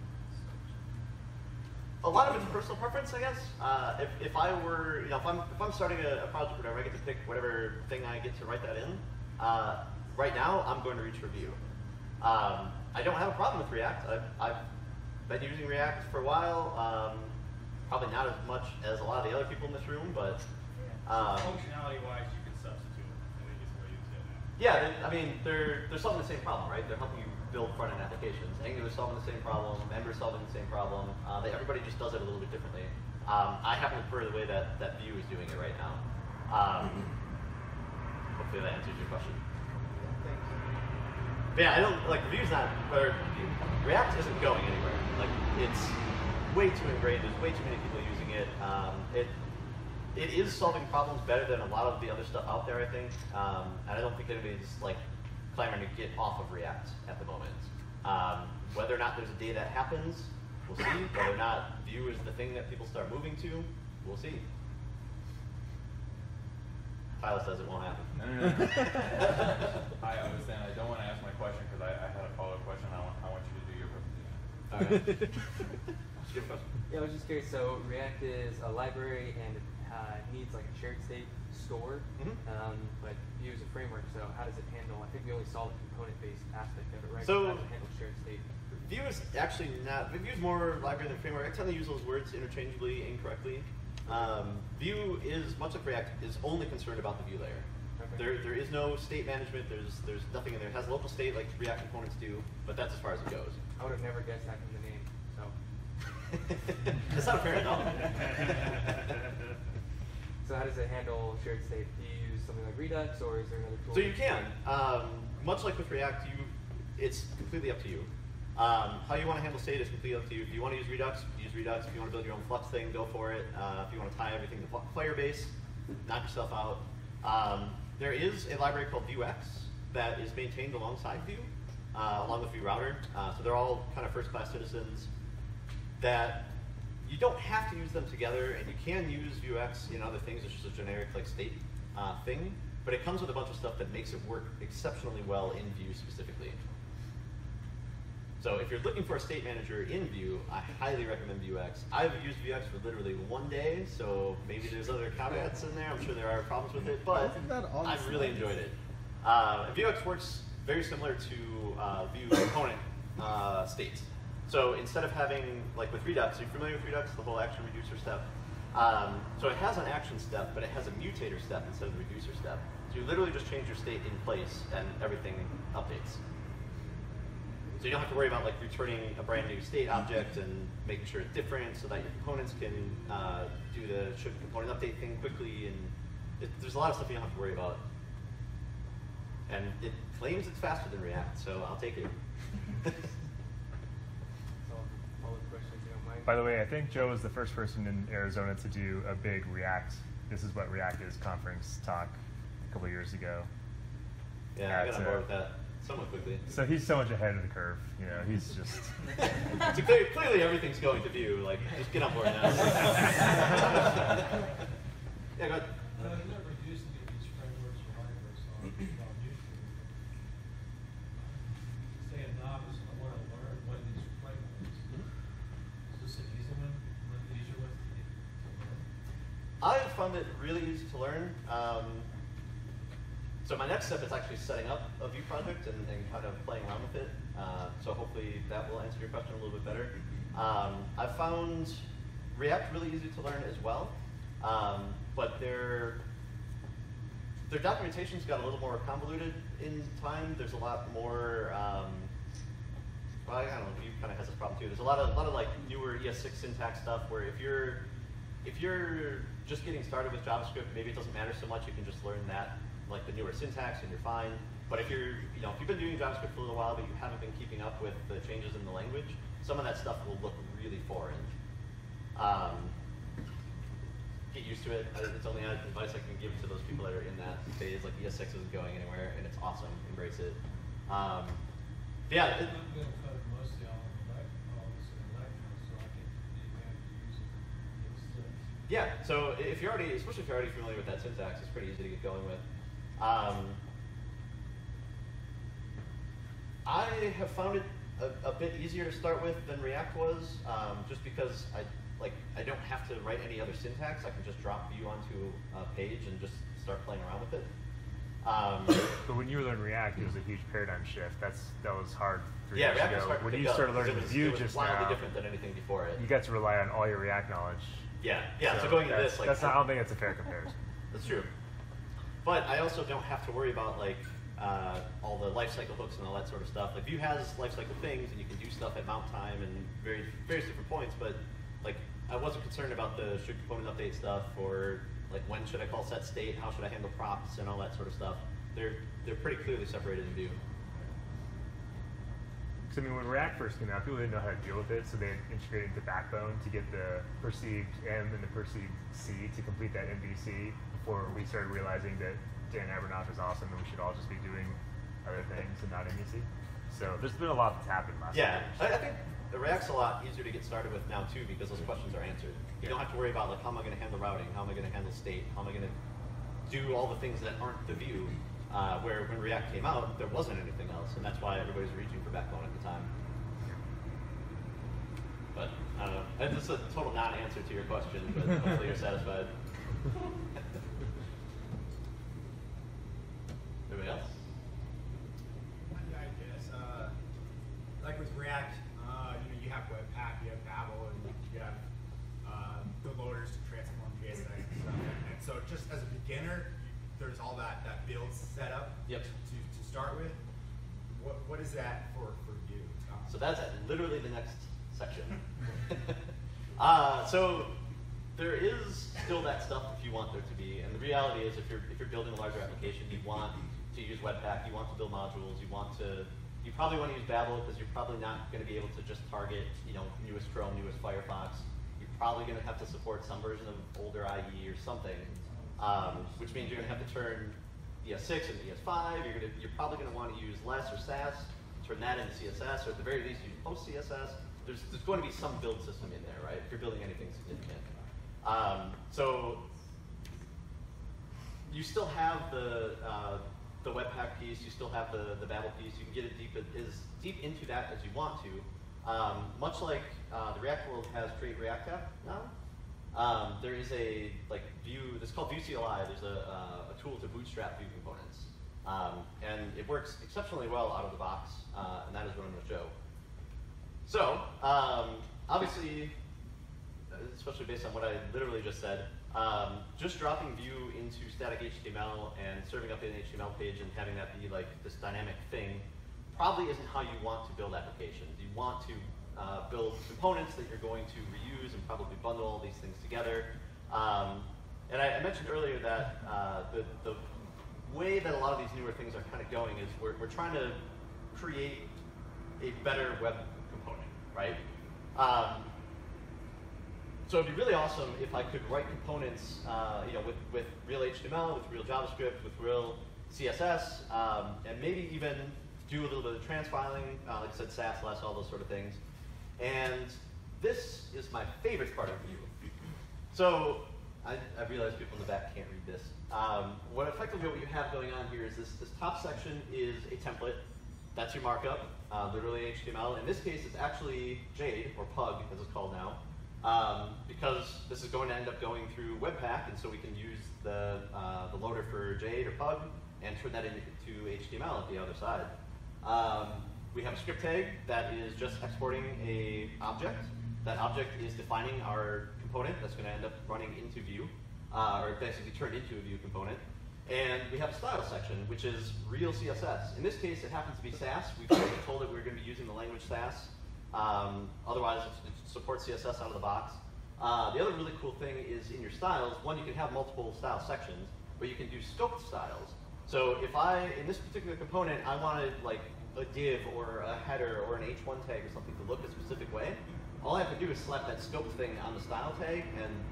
a lot of it's personal preference, I guess. Uh, if, if I were, you know, if I'm, if I'm starting a, a project or whatever, I get to pick whatever thing I get to write that in. Uh, right now, I'm going to reach for Vue. Um, I don't have a problem with React. I've, I've been using React for a while. Um, probably not as much as a lot of the other people in this room, but um,
Functionality-wise, you can substitute. I think is the way you say it.
yeah, they, I mean, they're they're solving the same problem, right? They're helping you build front-end applications. Angular's solving the same problem. Ember's solving the same problem. Uh, they, everybody just does it a little bit differently. Um, I happen to prefer the way that, that Vue is doing it right now. Um, hopefully that answers your question.
Thanks.
But yeah, I don't, like, Vue's not, or React isn't going anywhere. Like, it's way too ingrained. There's way too many people using it. Um, it It is solving problems better than a lot of the other stuff out there, I think. Um, and I don't think anybody's, like, clamoring to get off of React at the moment. Um, whether or not there's a day that happens, we'll see. Whether or not Vue is the thing that people start moving to, we'll see. Tyler says it won't happen.
No, no, no. I understand. I don't want to ask my question because I, I had a follow-up question. I want, I want you to do your presentation.
All right. Good question.
Yeah, I was just curious. So React is a library and it uh, needs like a shared state store,
Mhm.
um, but Vue is a framework. So how does it handle? I think we only saw the component-based aspect of it, right?
So-
how does it handle shared state?
Vue is actually not, Vue is more library than framework. I tend to use those words interchangeably, incorrectly. Um, Vue is, much like React, is only concerned about the Vue layer.
Okay.
There, there is no state management, there's, there's nothing in there. It has local state like React components do, but that's as far as it goes.
I would have never guessed that from the name. So
That's not fair at all.
So how does it handle shared state? Do you use something like Redux, or is there another tool?
So you can. Um, much like with React, you, it's completely up to you. Um, how you want to handle state is completely up to you. If you want to use Redux, use Redux. If you want to build your own Flux thing, go for it. Uh, if you want to tie everything to Firebase, knock yourself out. Um, there is a library called Vuex that is maintained alongside Vue, uh, along with Vue Router. Uh, so they're all kind of first-class citizens that you don't have to use them together, and you can use Vuex in other things. It's just a generic like state uh, thing, but it comes with a bunch of stuff that makes it work exceptionally well in Vue specifically. So if you're looking for a state manager in Vue, I highly recommend Vuex. I've used Vuex for literally one day, so maybe there's other caveats in there. I'm sure there are problems with it, but
Isn't that on
I've
the
really
slides?
enjoyed it. Uh, and Vuex works very similar to uh, Vue component uh, states. So instead of having, like with Redux, are you familiar with Redux, the whole action reducer step? Um, so it has an action step, but it has a mutator step instead of the reducer step. So you literally just change your state in place, and everything updates. So you don't have to worry about like returning a brand new state object and making sure it's different so that your components can uh, do the should component update thing quickly. And it, there's a lot of stuff you don't have to worry about. And it claims it's faster than React, so I'll take it.
So follow-up question, if you don't mind.
By the way, I think Joe was the first person in Arizona to do a big React, this is what React is conference talk a couple years ago.
Yeah, I got on
That's,
board
uh,
with that somewhat quickly.
So he's so much ahead of the curve, you know, he's just...
So clearly, clearly everything's going to Vue, like, just get on board now. Yeah, go ahead.
Uh, you never used to get these frameworks or libraries, so I'm about new to it. Say a novice, I want to learn one of these frameworks. Is this an easy one, one of the easier ones to get to learn?
I've found it really easy to learn. Um, so my next step is actually setting up a Vue project and, and kind of playing around with it. Uh, so hopefully that will answer your question a little bit better. Um, I've found React really easy to learn as well, um, but their their documentation's got a little more convoluted in time. There's a lot more. Um, well, I don't know. Vue kind of has this problem too. There's a lot of a lot of like newer E S six syntax stuff where if you're if you're just getting started with JavaScript, maybe it doesn't matter so much. You can just learn that, like the newer syntax, and you're fine. But if you're, you know, if you've been doing JavaScript for a little while, but you haven't been keeping up with the changes in the language, some of that stuff will look really foreign. Um, get used to it. I, it's only advice I can give to those people that are in that phase. Like E S six isn't going anywhere, and it's awesome. Embrace it. Um, yeah. It,
I'm gonna code mostly all in elect, all this in Electron, so I can use it. It's, uh,
Yeah, so if you're already, especially if you're already familiar with that syntax, it's pretty easy to get going with. Um, I have found it a, a bit easier to start with than React was, um, just because I like I don't have to write any other syntax. I can just drop Vue onto a page and just start playing around with it. Um,
But when you learned React, it was a huge paradigm shift. That's that was hard three
yeah,
years
React was
ago.
hard to
When
pick
you
up
started
because
learning
it was,
Vue
it was
just
wildly
now,
different than anything before it.
you got to rely on all your React knowledge.
Yeah, yeah. So, going into
that's,
this, like
that's not, I don't think that's a fair comparison.
That's true. But I also don't have to worry about like uh, all the lifecycle hooks and all that sort of stuff. Like Vue has lifecycle things, and you can do stuff at mount time and very various different points. But like I wasn't concerned about the should component update stuff, or like when should I call set state, how should I handle props, and all that sort of stuff. They're they're pretty clearly separated in Vue.
Because I mean, when React first came out, people didn't know how to deal with it, so they integrated into Backbone to get the perceived M and the perceived C to complete that M V C before we started realizing that Dan Abernoff is awesome and we should all just be doing other things and not M V C. So there's been a lot that's happened last
Yeah,
year.
I, I think the React's a lot easier to get started with now too, because those questions are answered. You don't have to worry about like how am I going to handle routing, how am I going to handle state, how am I going to do all the things that aren't the Vue. Uh, where when React came out, there wasn't anything else, and that's why everybody's reaching for Backbone at the time. But I don't know. That's just a total non-answer to your question, but hopefully you're satisfied. Anybody else?
Yeah, I guess. Uh, like with React, uh, you know, you have Webpack, you have Babel, and you have uh, the loaders to transform J S X and stuff. And so, just as a beginner, there's all that that build setup
Yep.
to, to start with. What what is that for for you? Um,
So that's at literally the next section. uh, so there is still that stuff if you want there to be, and the reality is if you're if you're building a larger application, you want to use Webpack, you want to build modules, you want to you probably want to use Babel because you're probably not going to be able to just target you know newest Chrome, newest Firefox. You're probably going to have to support some version of older I E or something. Um, which means you're going to have to turn E S six into E S five. You're, gonna, you're probably going to want to use less or Sass, turn that into C S S, or at the very least use post C S S. There's, there's going to be some build system in there, right? If you're building anything significant. Um, so you still have the uh, the Webpack piece. You still have the the Babel piece. You can get it deep as deep into that as you want to. Um, much like uh, the React world has Create React app now. Um, there is a like Vue. This is called Vue C L I. There's a, uh, a tool to bootstrap Vue components, um, and it works exceptionally well out of the box. Uh, and that is what I'm going to show. So um, obviously, especially based on what I literally just said, um, just dropping Vue into static H T M L and serving up an H T M L page and having that be like this dynamic thing probably isn't how you want to build applications. You want to Uh, build components that you're going to reuse and probably bundle all these things together. Um, and I, I mentioned earlier that uh, the, the way that a lot of these newer things are kind of going is we're, we're trying to create a better web component, right? Um, so it'd be really awesome if I could write components uh, you know, with, with real H T M L, with real JavaScript, with real C S S, um, and maybe even do a little bit of transfiling, uh, like I said, Sass, less, all those sort of things. And this is my favorite part of Vue. So I, I realize people in the back can't read this. Um, what effectively what you have going on here is this, this top section is a template. That's your markup, uh, literally H T M L. In this case, it's actually Jade, or Pug, as it's called now, um, because this is going to end up going through Webpack, and so we can use the, uh, the loader for Jade or Pug and turn that into H T M L at the other side. Um, We have a script tag that is just exporting a object. That object is defining our component that's going to end up running into Vue, uh, or basically turned into a Vue component. And we have a style section, which is real C S S. In this case, it happens to be Sass. We've already told it we're going to be using the language Sass. Um, otherwise, it supports C S S out of the box. Uh, the other really cool thing is in your styles, one, you can have multiple style sections, but you can do scoped styles. So if I, in this particular component, I wanted like a div or a header or an H one tag or something to look a specific way, all I have to do is slap that scope thing on the style tag, and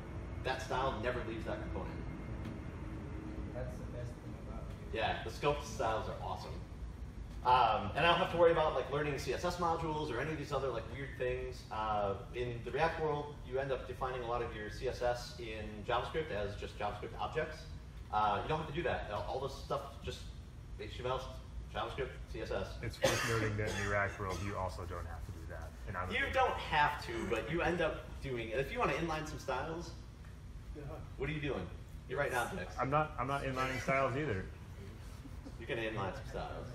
that style never leaves that component.
That's the best thing about it.
Yeah, the scope styles are awesome. Um, and I don't have to worry about like learning C S S modules or any of these other like weird things. Uh, in the React world, you end up defining a lot of your C S S in JavaScript as just JavaScript objects. Uh, you don't have to do that. All, all this stuff just H T M L, JavaScript, C S S.
It's worth noting that in the React world, you also don't have to do that. And I'm a
You
big-
don't have to, but you end up doing it. If you want to inline some styles, what are you doing? You're writing objects.
I'm not. I'm not inlining styles either.
You're going to inline some styles.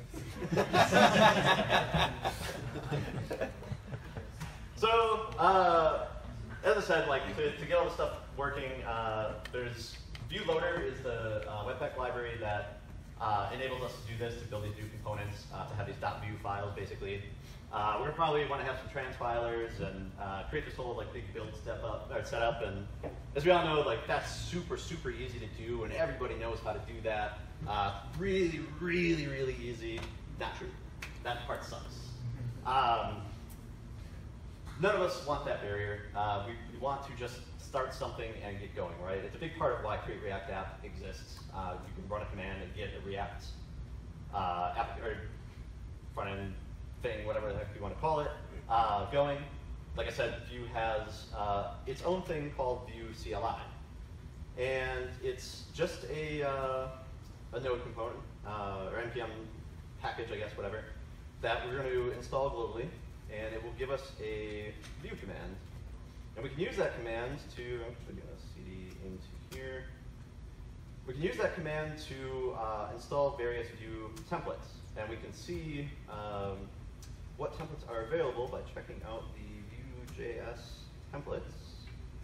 So, uh, as I said, like to, to get all this stuff working, uh, there's Vue Loader is the uh, Webpack library that uh, enables us to do this, to build these Vue components, uh, to have these .vue files, basically. Uh, we're gonna probably want to have some transpilers and uh, create this whole like big build step up or setup. And as we all know, like that's super super easy to do, and everybody knows how to do that. Uh, really, really, really easy. Not true. That part sucks. Um, none of us want that barrier. Uh, we, we want to just start something and get going, right? It's a big part of why Create React App exists. Uh, you can run a command and get a React uh, app or front end thing, whatever the heck you want to call it, uh, going. Like I said, Vue has uh, its own thing called Vue C L I, and it's just a uh, a node component uh, or N P M package, I guess, whatever, that we're going to install globally, and it will give us a Vue command, and we can use that command to. I'm actually going to C D into here. We can use that command to uh, install various Vue templates, and we can see. Um, what templates are available by checking out the Vue.js templates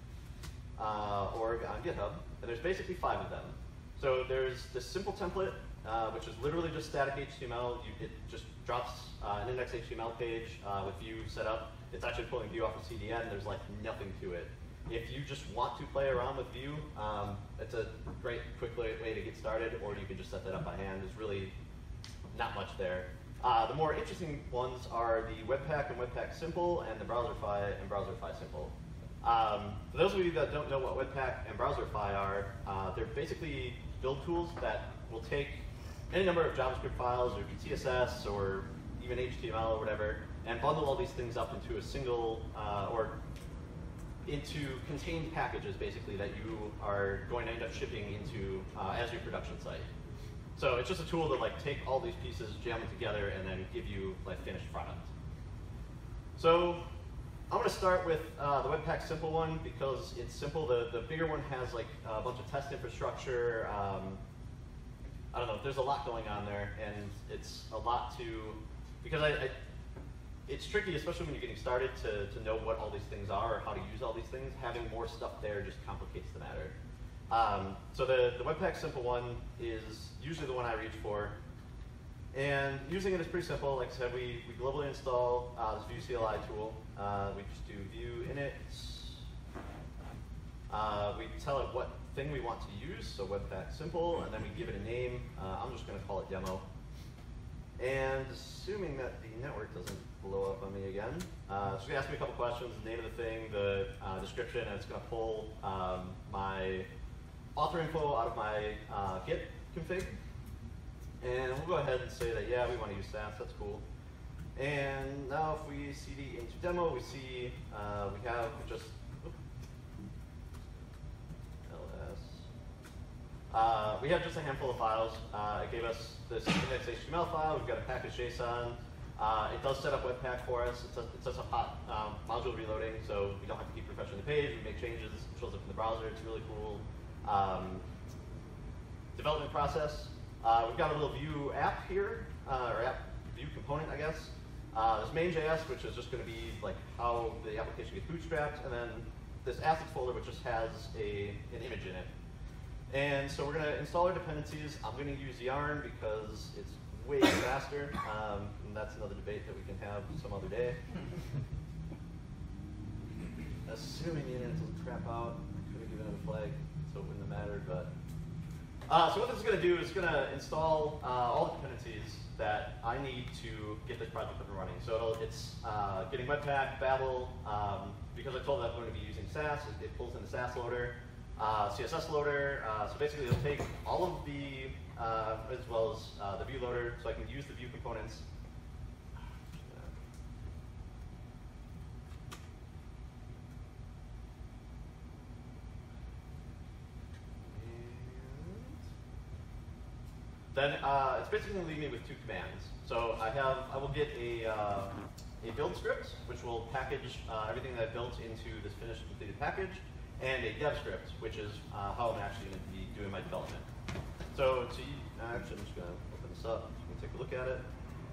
uh, org on GitHub. And there's basically five of them. So there's this simple template, uh, which is literally just static H T M L. You, it just drops uh, an index H T M L page uh, with Vue set up. It's actually pulling Vue off of C D N. There's like nothing to it. If you just want to play around with Vue, um, it's a great, quick way to get started, or you can just set that up by hand. There's really not much there. Uh, the more interesting ones are the Webpack and Webpack Simple and the Browserify and Browserify Simple. Um, for those of you that don't know what Webpack and Browserify are, uh, they're basically build tools that will take any number of JavaScript files or C S S or even H T M L or whatever and bundle all these things up into a single uh, or into contained packages basically that you are going to end up shipping into uh, as your production site. So it's just a tool to like take all these pieces, jam them together, and then give you like finished product. So I'm going to start with uh, the Webpack Simple one because it's simple. The the bigger one has like a bunch of test infrastructure. Um, I don't know. There's a lot going on there, and it's a lot to because I, I it's tricky, especially when you're getting started, to to know what all these things are or how to use all these things. Having more stuff there just complicates the matter. Um, so the, the Webpack Simple one is usually the one I reach for. And using it is pretty simple. Like I said, we, we globally install uh, this Vue C L I tool. Uh, we just do Vue init. Uh, we tell it what thing we want to use, so Webpack Simple, and then we give it a name. Uh, I'm just going to call it demo. And assuming that the network doesn't blow up on me again, uh, it's going to ask me a couple questions, the name of the thing, the uh, description, and it's going to pull um, my author info out of my uh, Git config. And we'll go ahead and say that, yeah, we want to use Sass, that's cool. And now if we C D into demo, we see uh, we have just oops, L S. Uh, we have just a handful of files. Uh, it gave us this index H T M L file. We've got a package JSON. Uh, it does set up Webpack for us. It, it sets up hot um, module reloading, so we don't have to keep refreshing the page. We make changes. It shows up in the browser. It's really cool. Um, development process. Uh, we've got a little Vue app here, uh, or app Vue component, I guess. Uh, there's main.js, which is just going to be like how the application gets bootstrapped, and then this assets folder, which just has a an image in it. And so we're going to install our dependencies. I'm going to use Yarn because it's way faster, um, and that's another debate that we can have some other day. Assuming the internet doesn't crap out, I could have given it a flag, so it wouldn't have mattered. But uh, so what this is going to do is going to install uh, all the dependencies that I need to get this project up and running. So it'll, it's uh, getting Webpack, Babel, um, because I told it I'm going to be using Sass, it, it pulls in the Sass loader. uh, C S S loader. Uh, so basically, it'll take all of the, uh, as well as uh, the Vue loader, so I can use the Vue components. Then uh, it's basically going to leave me with two commands. So I have, I will get a, uh, a build script, which will package uh, everything that I built into this finished completed package, and a dev script, which is uh, how I'm actually going to be doing my development. So to, actually, I'm just going to open this up. You can take a look at it.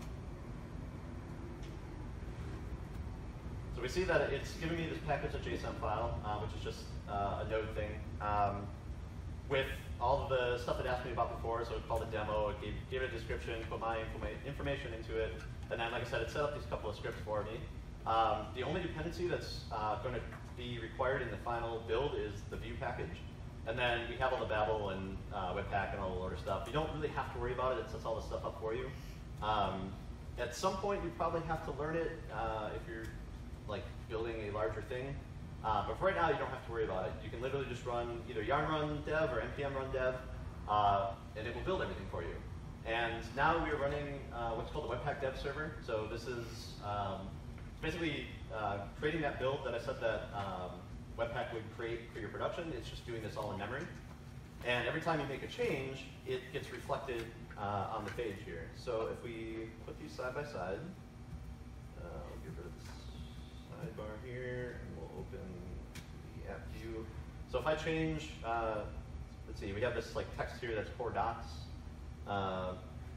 So we see that it's giving me this package.json file, uh, which is just uh, a node thing. Um, with all of the stuff it asked me about before, so it called a demo, it gave, gave it a description, put my informa information into it, and then, like I said, it set up these couple of scripts for me. Um, the only dependency that's uh, going to be required in the final build is the Vue package. And then we have all the Babel and uh, Webpack and all the loader stuff. You don't really have to worry about it, it sets all the stuff up for you. Um, at some point, you probably have to learn it uh, if you're like building a larger thing. Uh, but for right now, you don't have to worry about it. You can literally just run either yarn run dev or npm run dev, uh, and it will build everything for you. And now we are running uh, what's called the Webpack dev server. So this is um, basically uh, creating that build that I said that um, Webpack would create for your production. It's just doing this all in memory. And every time you make a change, it gets reflected uh, on the page here. So if we put these side by side, uh, we'll get rid of this sidebar here, and we'll open the app view. So if I change, uh, let's see, we have this like text here that's core docs, uh,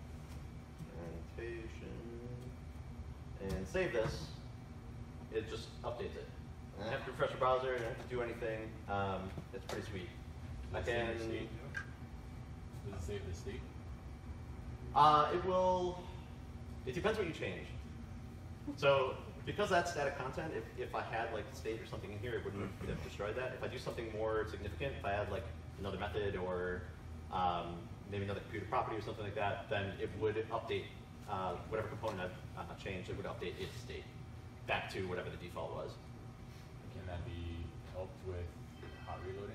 annotation, and save this, it just updates it. And I have to refresh the browser, I don't have to do anything. Um, it's pretty sweet. I can.
Does it save the state?
Uh, it will. It depends what you change. So because that's static content, if, if I had like state or something in here, it wouldn't have destroyed that. If I do something more significant, if I had like another method or um, maybe another computer property or something like that, then it would update uh, whatever component I've uh, changed. It would update its state back to whatever the default was.
Can that be helped with hot reloading?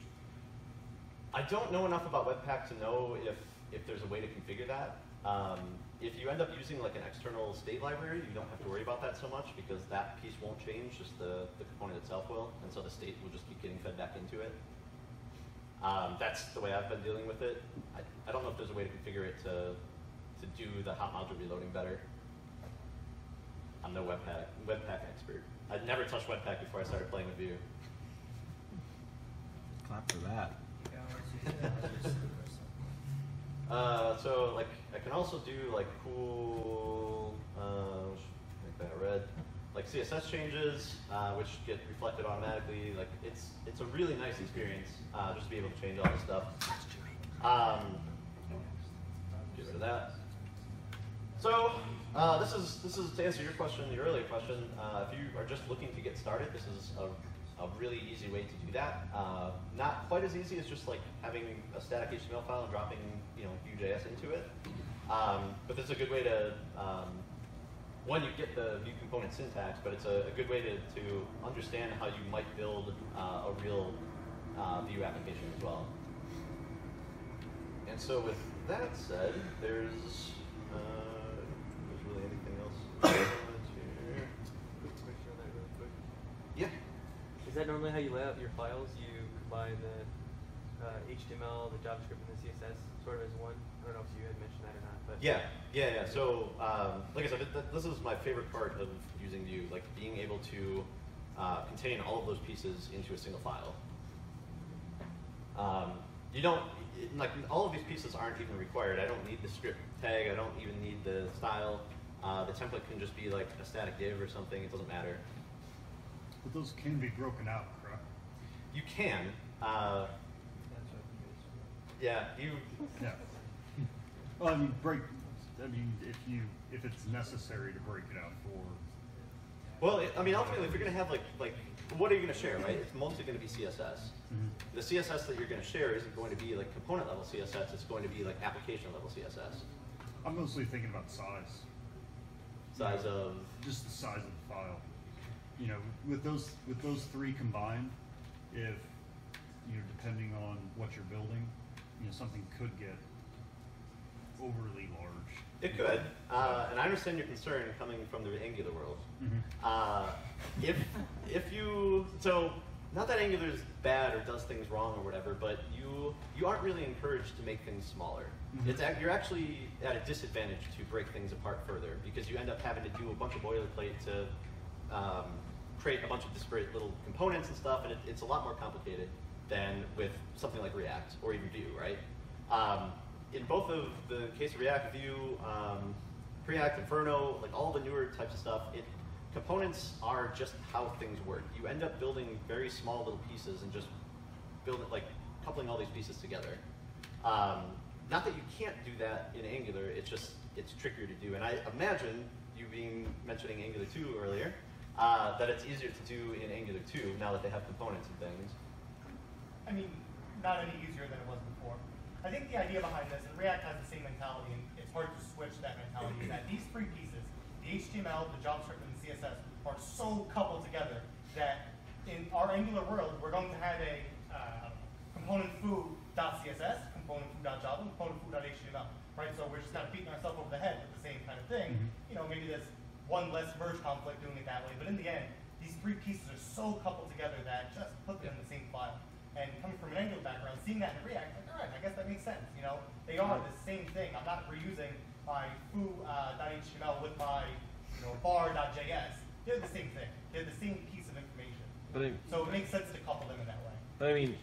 I don't know enough about Webpack to know if, if there's a way to configure that. Um, if you end up using like an external state library, you don't have to worry about that so much because that piece won't change, just the, the component itself will, and so the state will just keep getting fed back into it. Um, that's the way I've been dealing with it. I, I don't know if there's a way to configure it to, to do the hot module reloading better. I'm no Webpack, Webpack expert. I'd never touched Webpack before I started playing with Vue.
Clap for that.
Uh, so like I can also do like cool, uh, make that red, like C S S changes, uh, which get reflected automatically. Like it's it's a really nice experience uh, just to be able to change all this stuff. Um, get rid of that. So uh, this is this is to answer your question, your earlier question. Uh, if you are just looking to get started, this is a a really easy way to do that. Uh, not quite as easy as just like having a static H T M L file and dropping, you know, Vue.js into it. Um, but this is a good way to, um, one, you get the Vue component syntax, but it's a, a good way to, to understand how you might build uh, a real uh, Vue application as well. And so with that said, there's, uh, there's really anything else. Yeah.
Is that normally how you lay out your files? You combine the uh, H T M L, the JavaScript, and the C S S sort of as one? I don't know if you had mentioned that or not. But
Yeah, yeah, yeah. So, um, like I said, th th this is my favorite part of using Vue, like being able to uh, contain all of those pieces into a single file. Um, you don't, it, like all of these pieces aren't even required. I don't need the script tag. I don't even need the style. Uh, the template can just be like a static div or something. It doesn't matter.
But those can be broken out, correct?
You can. Uh, yeah, you.
Yeah. Well, I mean, break. I mean, if you if it's necessary to break it out for.
Well, it, I mean, ultimately, if you're going to have like like, what are you going to share, right? It's mostly going to be C S S.
Mm-hmm.
The C S S that you're going to share isn't going to be like component level C S S. It's going to be like application level C S S.
I'm mostly thinking about size.
Size of.
Just the size of the file. You know, with those with those three combined, if you know, depending on what you're building, you know, something could get overly large.
It could, uh, and I understand your concern coming from the Angular world.
Mm-hmm.
Uh, if if you so not that Angular is bad or does things wrong or whatever, but you you aren't really encouraged to make things smaller.
Mm-hmm.
It's ac- you're actually at a disadvantage to break things apart further because you end up having to do a bunch of boilerplate to um, create a bunch of disparate little components and stuff, and it, it's a lot more complicated than with something like React or even Vue, right? Um, in both of the case of React, Vue, um, Preact, Inferno, like all the newer types of stuff, it, components are just how things work. You end up building very small little pieces and just build it, like coupling all these pieces together. Um, not that you can't do that in Angular, it's just, it's trickier to do. And I imagine, you being mentioning Angular two earlier, uh, that it's easier to do in Angular two now that they have components and things.
I mean, not any easier than it was before. I think the idea behind this, and React has the same mentality, and it's hard to switch that mentality, is that these three pieces, the H T M L, the JavaScript, and the C S S, are so coupled together that in our Angular world, we're going to have a uh, component foo.css, component foo.java, and component foo.html, right? So we're just kind of beating ourselves over the head with the same kind of thing.
Mm-hmm.
You know, maybe there's one less merge conflict doing it that way, but in the end, these three pieces are so coupled together that just put them in the same file. And coming from an Angular background, seeing that in React, like, all right, I guess that makes sense. You know, they are the same thing. I'm not reusing my foo.html uh, with my, you know, bar.js. They're the same thing. They're the same piece of information.
But I,
So it makes sense to couple them in that way.
but I mean,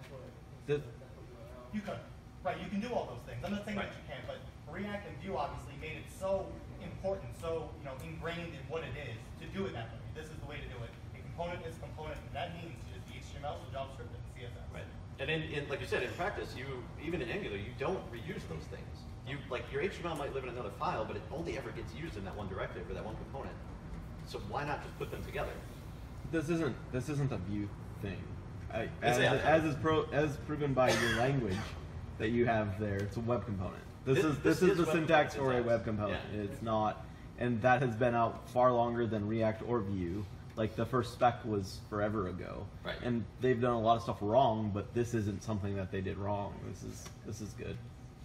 the,
You could, right? You can do all those things. I'm not saying
Right.
that you can't, but React and Vue obviously made it so important, so you know, ingrained in what it is to do it that way. This is the way to do it. A component is a component, and that means just the H T M L, the JavaScript, and the C S S.
Right. And in, in, like you said, in practice, you even in Angular, you don't reuse those things. You like your H T M L might live in another file, but it only ever gets used in that one directive or that one component. So why not just put them together?
this isn't this isn't a Vue thing. I, as,
Exactly.
as is pro, as proven by your language that you have there, it's a web component. This,
This-
is
this
this, is
is
the
web
syntax
component
for a
syntax.
web component.
Yeah.
It's not, and that has been out far longer than React or Vue. Like the first spec was forever ago,
Right.
and they've done a lot of stuff wrong, but this isn't something that they did wrong. This is this is good.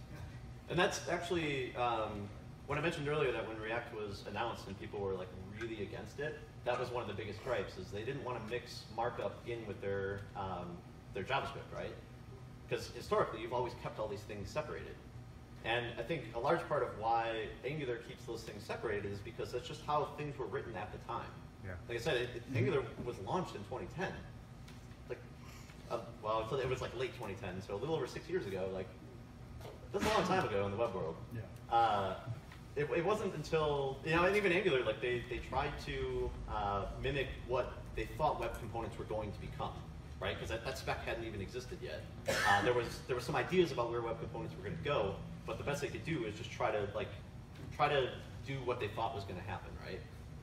And that's actually um, when I mentioned earlier that when React was announced and people were like really against it, that was one of the biggest gripes is they didn't want to mix markup in with their um, their JavaScript, right? Because historically you've always kept all these things separated. And I think a large part of why Angular keeps those things separated is because that's just how things were written at the time.
Yeah.
Like I said, it, it, Angular was launched in twenty ten. Like, uh, well, so it was like late twenty ten, so a little over six years ago. Like, that's a long time ago in the web world.
Yeah.
Uh, it, it wasn't until, you know, and even Angular, like they, they tried to uh, mimic what they thought web components were going to become, right? Because that, that spec hadn't even existed yet. Uh, there was there were some ideas about where web components were going to go, but the best they could do is just try to like try to do what they thought was going to happen, right?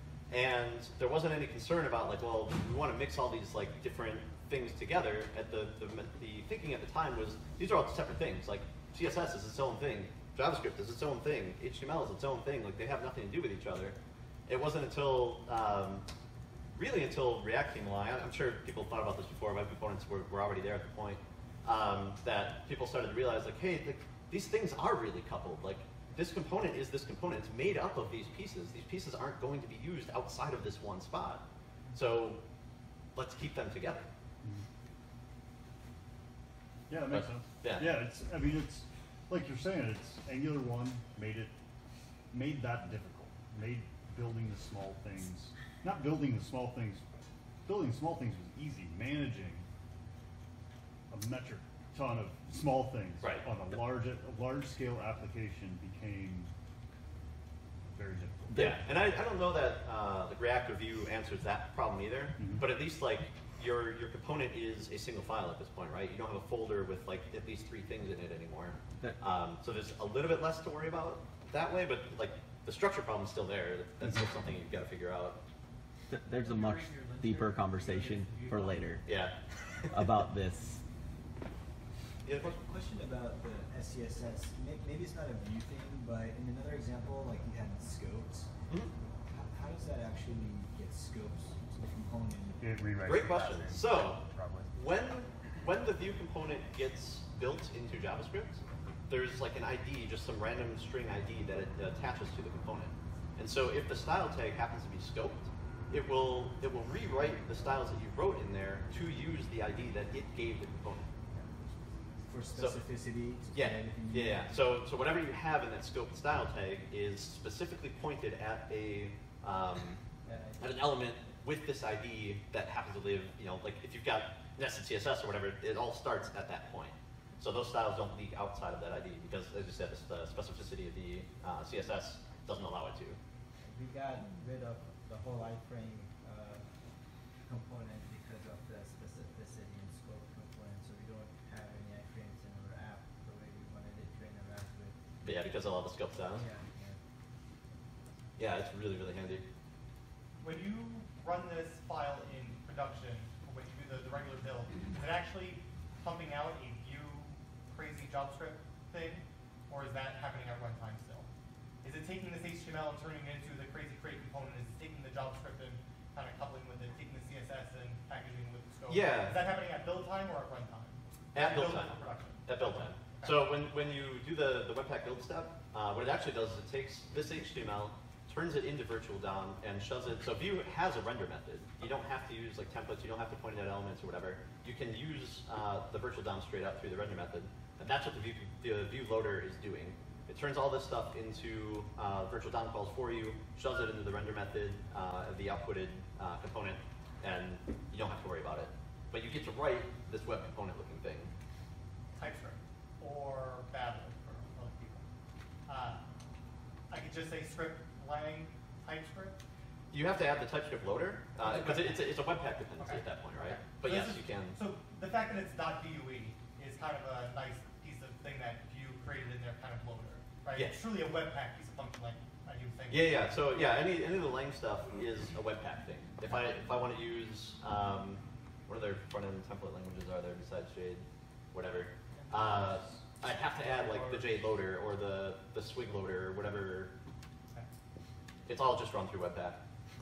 And there wasn't any concern about like, well, we want to mix all these like different things together. At the, the the thinking at the time was these are all separate things. Like C S S is its own thing, JavaScript is its own thing, H T M L is its own thing. Like they have nothing to do with each other. It wasn't until um, really until React came along. I'm sure people thought about this before. Web components were, were already there at the point um, that people started to realize like, hey, like, these things are really coupled. Like this component is this component. It's made up of these pieces. These pieces aren't going to be used outside of this one spot. So let's keep them together.
Yeah, that makes
But,
sense.
yeah.
Yeah, it's, I mean, it's, like you're saying, it's Angular one made it, made that difficult. Made building the small things, not building the small things, building small things was easy. Managing a metric ton of small things
Right.
on a large, a large scale application became very difficult.
Yeah, and I, I don't know that uh, like React or Vue answers that problem either,
Mhm.
but at least like your your component is a single file at this point, right? You don't have a folder with like at least three things in it anymore.
That-
Um, so there's a little bit less to worry about that way, but like the structure problem's still there. That's still something you've got to figure out.
Th- There's a much deeper conversation for later
Yeah.
about this.
Yeah,
Qu- Question about the S C S S. May- Maybe it's not a view thing, but in another example, like you had scopes.
Mhm.
How, how does that actually get scopes to the component?
It rewrites
Great
the
question.
class name,
So
probably.
when when the Vue component gets built into JavaScript, there's like an I D, just some random string I D that it attaches to the component. And so if the style tag happens to be scoped, it will it will rewrite the styles that you wrote in there to use the I D that it gave the component.
For specificity.
So, yeah, yeah, yeah. So so whatever you have in that scoped style tag is specifically pointed at a um, at an element with this I D that happens to live, you know, like if you've got nested C S S or whatever, it all starts at that point. So those styles don't leak outside of that I D because, as you said, the specificity of the uh, C S S doesn't allow it to.
We got rid of the whole iframe uh, component because of the specificity and scope component, so we don't have any iframes in our app the way we wanted it to interact with.
But yeah, because of all the scope styles.
Yeah, yeah.
Yeah, it's really, really handy.
When you run this file in production, or when you do the, the regular build, is it actually pumping out a Vue crazy JavaScript thing, or is that happening at runtime still? Is it taking this H T M L and turning it into the crazy create component? Is it taking the JavaScript and kind of coupling with it, taking the C S S and packaging with the scope?
Yeah.
Is that happening at build time or at runtime?
At build
Build
time.
for production.
At build time.
Okay.
So when, when you do the, the Webpack build step, uh, what it actually does is it takes this H T M L, turns it into virtual D O M, and shoves it. So Vue has a render method. You don't have to use like templates. You don't have to point it at elements or whatever. You can use uh, the virtual D O M straight up through the render method. And that's what the Vue, the Vue loader is doing. It turns all this stuff into uh, virtual D O M calls for you, shoves it into the render method, uh, the outputted uh, component, and you don't have to worry about it. But you get to write this web component looking thing.
TypeScript or Babel for other people. Uh, I could just say script lang TypeScript.
You have to add the TypeScript loader because uh, it's, a, it's a Webpack dependency
Okay.
at that point, right?
Okay.
But
So
yes,
this is-
you can.
So the fact that it's .vue is kind of a nice piece of thing that Vue created in their kind of loader, right?
Yes.
It's truly a Webpack piece of function, like I you think.
Yeah, yeah. So yeah, any any of the Lang stuff is a Webpack thing. If I if I want to use um, what other front end template languages are there besides Jade, whatever, uh, I have to add like the Jade loader or the the Swig loader or whatever.
Okay.
It's all just run through Webpack.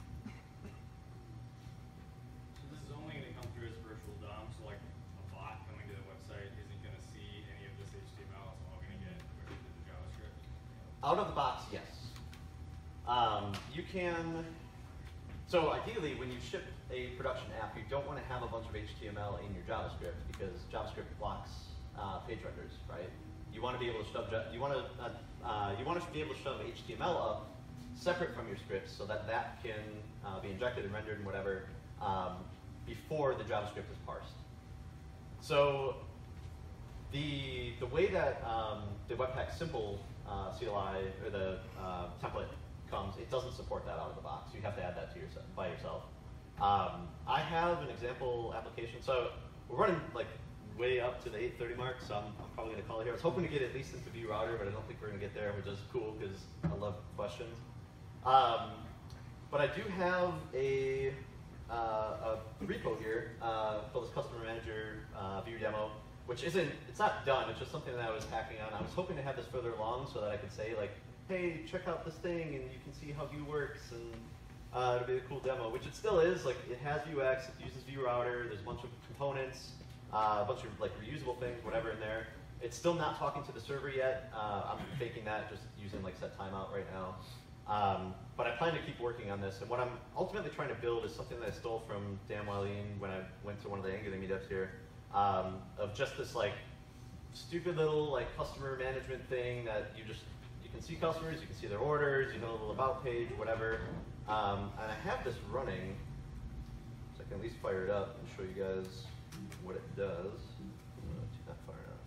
So this is only going to come through as virtual D O M, so like a bot coming to the website isn't going to see any of this H T M L. It's all going to get directly to the JavaScript.
Out of the box, yes. Um, you can. So ideally, when you ship a production app, you don't want to have a bunch of H T M L in your JavaScript because JavaScript blocks uh, page renders, right? You want to be able to shove. You want to. Uh, uh, you want to be able to shove H T M L up separate from your scripts so that that can uh, be injected and rendered and whatever um, before the JavaScript is parsed. So the the way that um, the Webpack simple uh, C L I or the uh, template comes, it doesn't support that out of the box. You have to add that to yourself by yourself. Um, I have an example application. So we're running like way up to the eight thirty mark, so I'm, I'm probably going to call it here. I was hoping to get at least into Vue Router, but I don't think we're going to get there, which is cool because I love questions. Um, but I do have a, uh, a repo here uh, for this customer manager uh, Vue demo, which isn't, it's not done, it's just something that I was hacking on. I was hoping to have this further along so that I could say like, hey, check out this thing and you can see how Vue works and uh, it'll be a cool demo, which it still is. Like it has Vuex, it uses Vue Router, there's a bunch of components, uh, a bunch of like reusable things, whatever in there. It's still not talking to the server yet. Uh, I'm faking that, just using like set timeout right now. Um, but I plan to keep working on this, and what I'm ultimately trying to build is something that I stole from Dan Wileen when I went to one of the Angular meetups here, um, of just this like stupid little like customer management thing that you just, you can see customers, you can see their orders, you know, a little about page, whatever. Um, and I have this running, so I can at least fire it up and show you guys what it does. Uh, not far enough.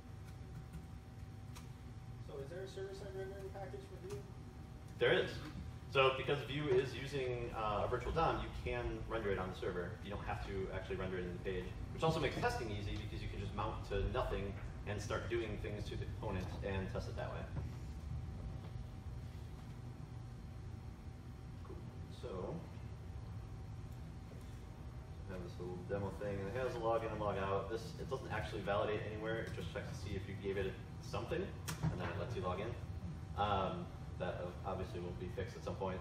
So is there a server-side rendering package for Vue?
There is. So because Vue is using uh, a virtual D O M, you can render it on the server. You don't have to actually render it in the page, which also makes testing easy because you can just mount to nothing and start doing things to the component and test it that way. Cool. So I have this little demo thing, and it has a login and log out. This, it doesn't actually validate anywhere. It just checks to see if you gave it something, and then it lets you log in. Um, that obviously will be fixed at some point.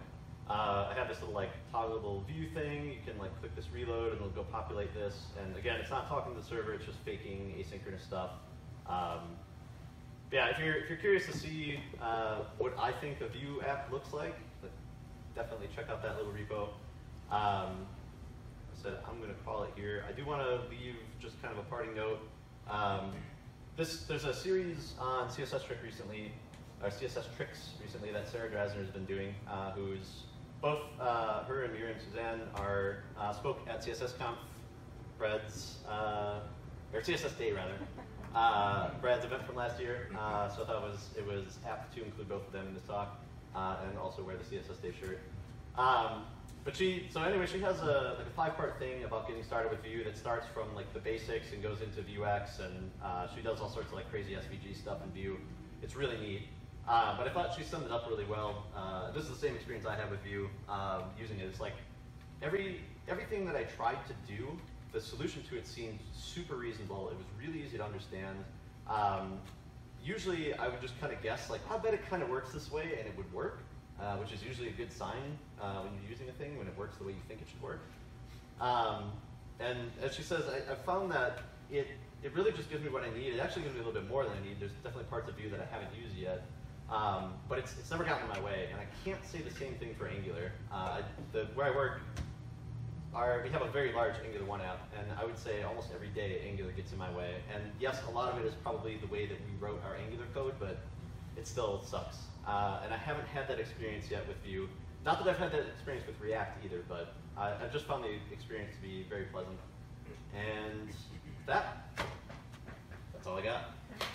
Uh, I have this little like toggleable view thing. You can like click this reload and it'll go populate this. And again, it's not talking to the server, it's just faking asynchronous stuff. Um, yeah, if you're, if you're curious to see uh, what I think a Vue app looks like, definitely check out that little repo. Um, I said I'm going to call it here. I do want to leave just kind of a parting note. Um, this, there's a series on C S S Trick recently, or C S S Tricks recently that Sarah Drasner has been doing, uh, who's both uh, her and Miriam Suzanne are uh, spoke at C S S Conf, Brad's, uh, or C S S Day rather, uh, Brad's event from last year. Uh, so I thought it was it was apt to include both of them in this talk, uh, and also wear the C S S Day shirt. Um, but she, so anyway, she has a like a five-part thing about getting started with Vue that starts from like the basics and goes into Vuex, and uh, she does all sorts of like crazy S V G stuff in Vue. It's really neat. Uh, but I thought she summed it up really well. Uh, this is the same experience I had with Vue um, using it. It's like every everything that I tried to do, the solution to it seemed super reasonable. It was really easy to understand. Um, usually I would just kind of guess like, I bet it kind of works this way, and it would work, uh, which is usually a good sign uh, when you're using a thing, when it works the way you think it should work. Um, and as she says, I, I found that it, it really just gives me what I need. It actually gives me a little bit more than I need. There's definitely parts of Vue that I haven't used yet. Um, but it's, it's never gotten in my way, and I can't say the same thing for Angular. Uh, I, the, where I work, our, we have a very large Angular one app, and I would say almost every day Angular gets in my way. And yes, a lot of it is probably the way that we wrote our Angular code, but it still sucks. Uh, and I haven't had that experience yet with Vue. Not that I've had that experience with React either, but I, I've just found the experience to be very pleasant. And that, that's all I got.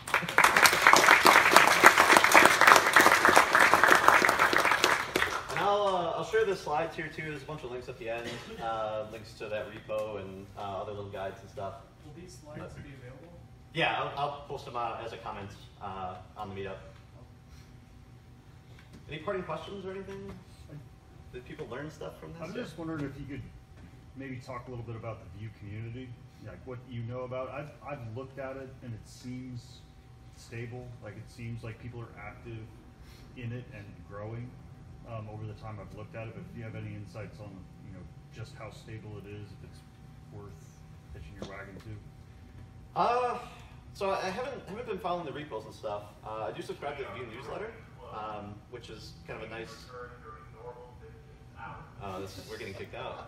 And I'll, uh, I'll share the slides here too. There's a bunch of links at the end, uh, links to that repo and uh, other little guides and stuff.
Will these slides
but,
be available?
Yeah, I'll, I'll post them uh, as a comment uh, on the meetup. Any parting questions or anything? Did people learn stuff from this?
I'm just wondering if you could maybe talk a little bit about the Vue community, like what you know about. I've I've looked at it and it seems stable. Like it seems like people are active in it and growing um, over the time I've looked at it. But if you have any insights on you know just how stable it is, if it's worth hitching your wagon to.
Uh, so I haven't haven't been following the repos and stuff. Uh, I do subscribe to the Vue newsletter, um, which is kind of a nice. Uh, this is, we're getting kicked out.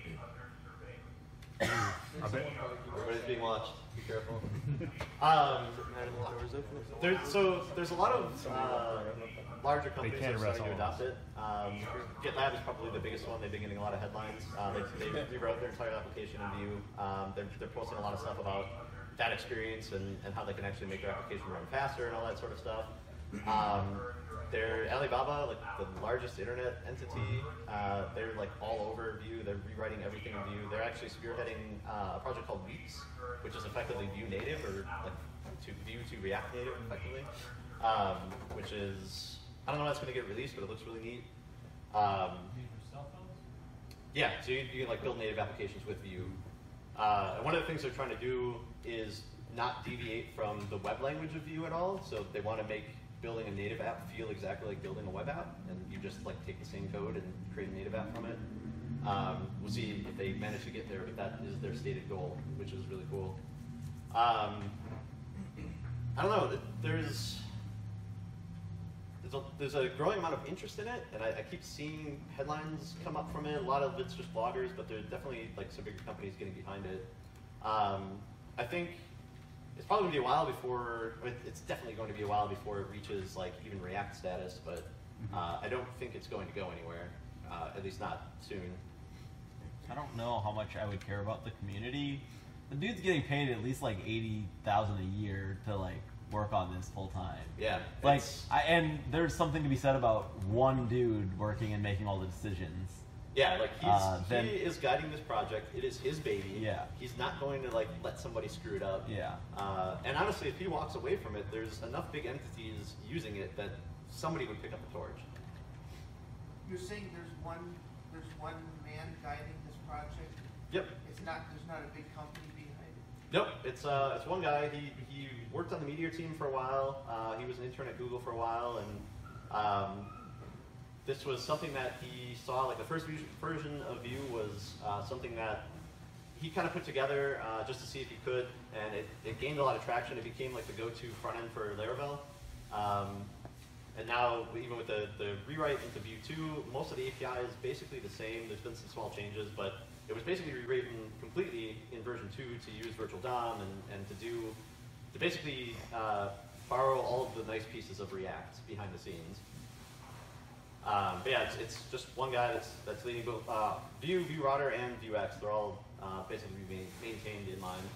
Everybody's being watched. Be careful. Um, there, so there's a lot of uh, larger companies that are starting to adopt it. Um, GitLab is probably the biggest one. They've been getting a lot of headlines. Uh, they, they rewrote their entire application in Vue. Um, they're, they're posting a lot of stuff about that experience and, and how they can actually make their application run faster and all that sort of stuff. Um, They're Alibaba, like the largest internet entity. Uh, they're like all over Vue. They're rewriting everything in Vue. They're actually spearheading uh, a project called Weeks, which is effectively Vue native, or like to Vue to React native, effectively. Um, which is I don't know when it's going to get released, but it looks really neat. Um, yeah, so you, you can like build native applications with Vue. Uh, and one of the things they're trying to do is not deviate from the web language of Vue at all. So they want to make building a native app feel exactly like building a web app, and you just like take the same code and create a native app from it. Um, we'll see if they manage to get there, but that is their stated goal, which is really cool. Um, I don't know, there's there's a, there's a growing amount of interest in it, and I, I keep seeing headlines come up from it. A lot of it's just bloggers, but there's definitely like some bigger companies getting behind it. Um, I think it's probably going to be a while before, it's definitely going to be a while before it reaches like even React status, but uh, I don't think it's going to go anywhere, uh, at least not soon.
I don't know how much I would care about the community. The dude's getting paid at least like eighty thousand a year to like work on this full time.
Yeah.
Like, I, and there's something to be said about one dude working and making all the decisions.
Yeah, like he's,
uh, then,
he is guiding this project. It is his baby.
Yeah.
He's not going to like let somebody screw it up.
Yeah.
Uh, and honestly, if he walks away from it, there's enough big entities using it that somebody would pick up the torch.
You're saying there's one, there's one man guiding this project?
Yep.
It's not, there's not a big company behind it?
Nope. It's uh, it's one guy. He he worked on the Meteor team for a while. Uh, he was an intern at Google for a while, and um, this was something that he saw, like the first version of Vue was uh, something that he kind of put together uh, just to see if he could, and it, it gained a lot of traction. It became like the go-to front end for Laravel. Um, and now, even with the, the rewrite into Vue two, most of the A P I is basically the same. There's been some small changes, but it was basically rewritten completely in version two to use virtual D O M and, and to do, to basically uh, borrow all of the nice pieces of React behind the scenes. Um, but yeah, it's, it's just one guy that's, that's leading both uh, Vue, Vue Router, and Vuex. They're all uh, basically being maintained in line.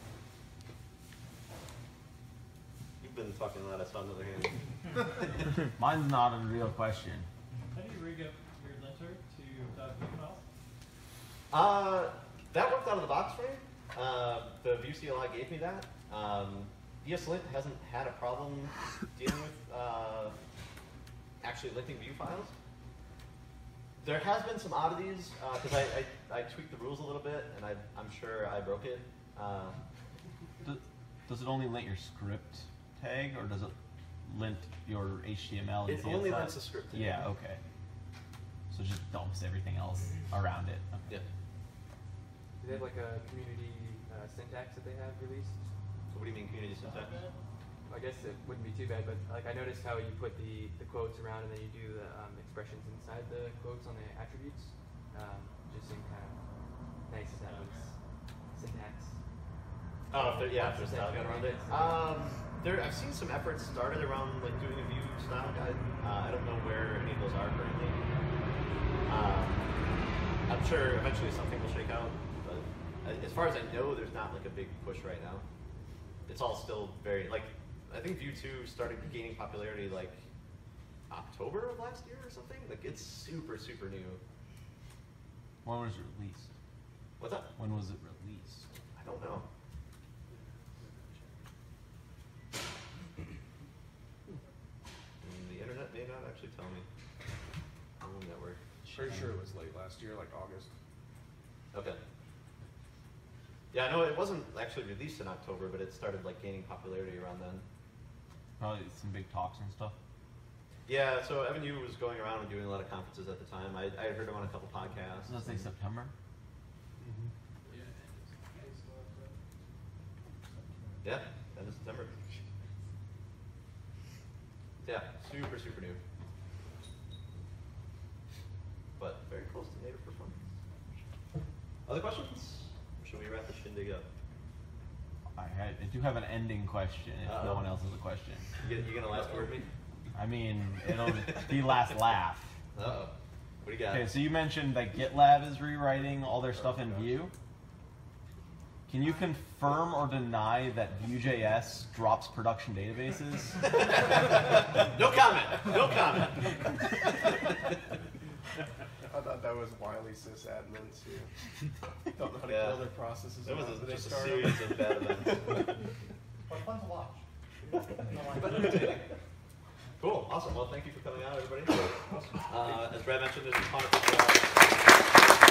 You've been talking a lot, I saw another hand.
Mine's not a real question.
How do you rig up your linter to .vue files?
Uh, that worked out of the box for me. Uh, the Vue C L I gave me that. Um, ESLint hasn't had a problem dealing with uh, actually linting Vue files. There has been some oddities, because uh, I, I, I tweaked the rules a little bit, and I, I'm sure I broke it. Uh,
Does, does it only lint your script tag, or does it lint your H T M L and
it
C S S?
only lints the script tag.
Yeah, okay. So it just dumps everything else around it. Okay.
Yeah.
Do they have like a community uh, syntax that they have released?
So what do you mean community syntax?
I guess it wouldn't be too bad, but like I noticed how you put the, the quotes around and then you do the um, expressions inside the quotes on the attributes. Um, just seemed kind of nice if that was syntax.
Oh, if there, yeah, if there's style guide around it. Um, there, I've seen some efforts started around like doing a Vue style guide. Uh, I don't know where any of those are currently. Um, I'm sure eventually something will shake out, but as far as I know, there's not like a big push right now. It's all still very like. I think Vue two started gaining popularity like October of last year or something. Like it's super, super new.
When was it released?
What's up?
When was it released?
I don't know. The internet may not actually tell me. Home network.
Pretty sure it was late last year, like August.
Okay. Yeah, no, it wasn't actually released in October, but it started like gaining popularity around then.
Probably some big talks and stuff.
Yeah, so Evan Yu was going around and doing a lot of conferences at the time. I, I heard him on a couple podcasts.
Does that say September?
Yeah, end of September. Yeah, super, super new. But very close to native performance. Other questions? Or should we wrap this shindig up?
I, had, I do have an ending question if
Uh-oh.
no one else has a question.
You, you gonna last word me?
I mean, it'll be last laugh.
Uh-oh. What do you got?
Okay, so you mentioned that GitLab is rewriting all their stuff in Vue. Can you confirm or deny that Vue.js drops production databases?
No comment. No comment.
I thought that was wily sysadmins who don't know how to
Yeah.
kill their processes.
That was
after
a,
they
just a
start.
series of bad events.
But fun to watch.
But entertaining. Cool. Awesome. Well, thank you for coming out, everybody. Uh, as Brad mentioned, there's a ton of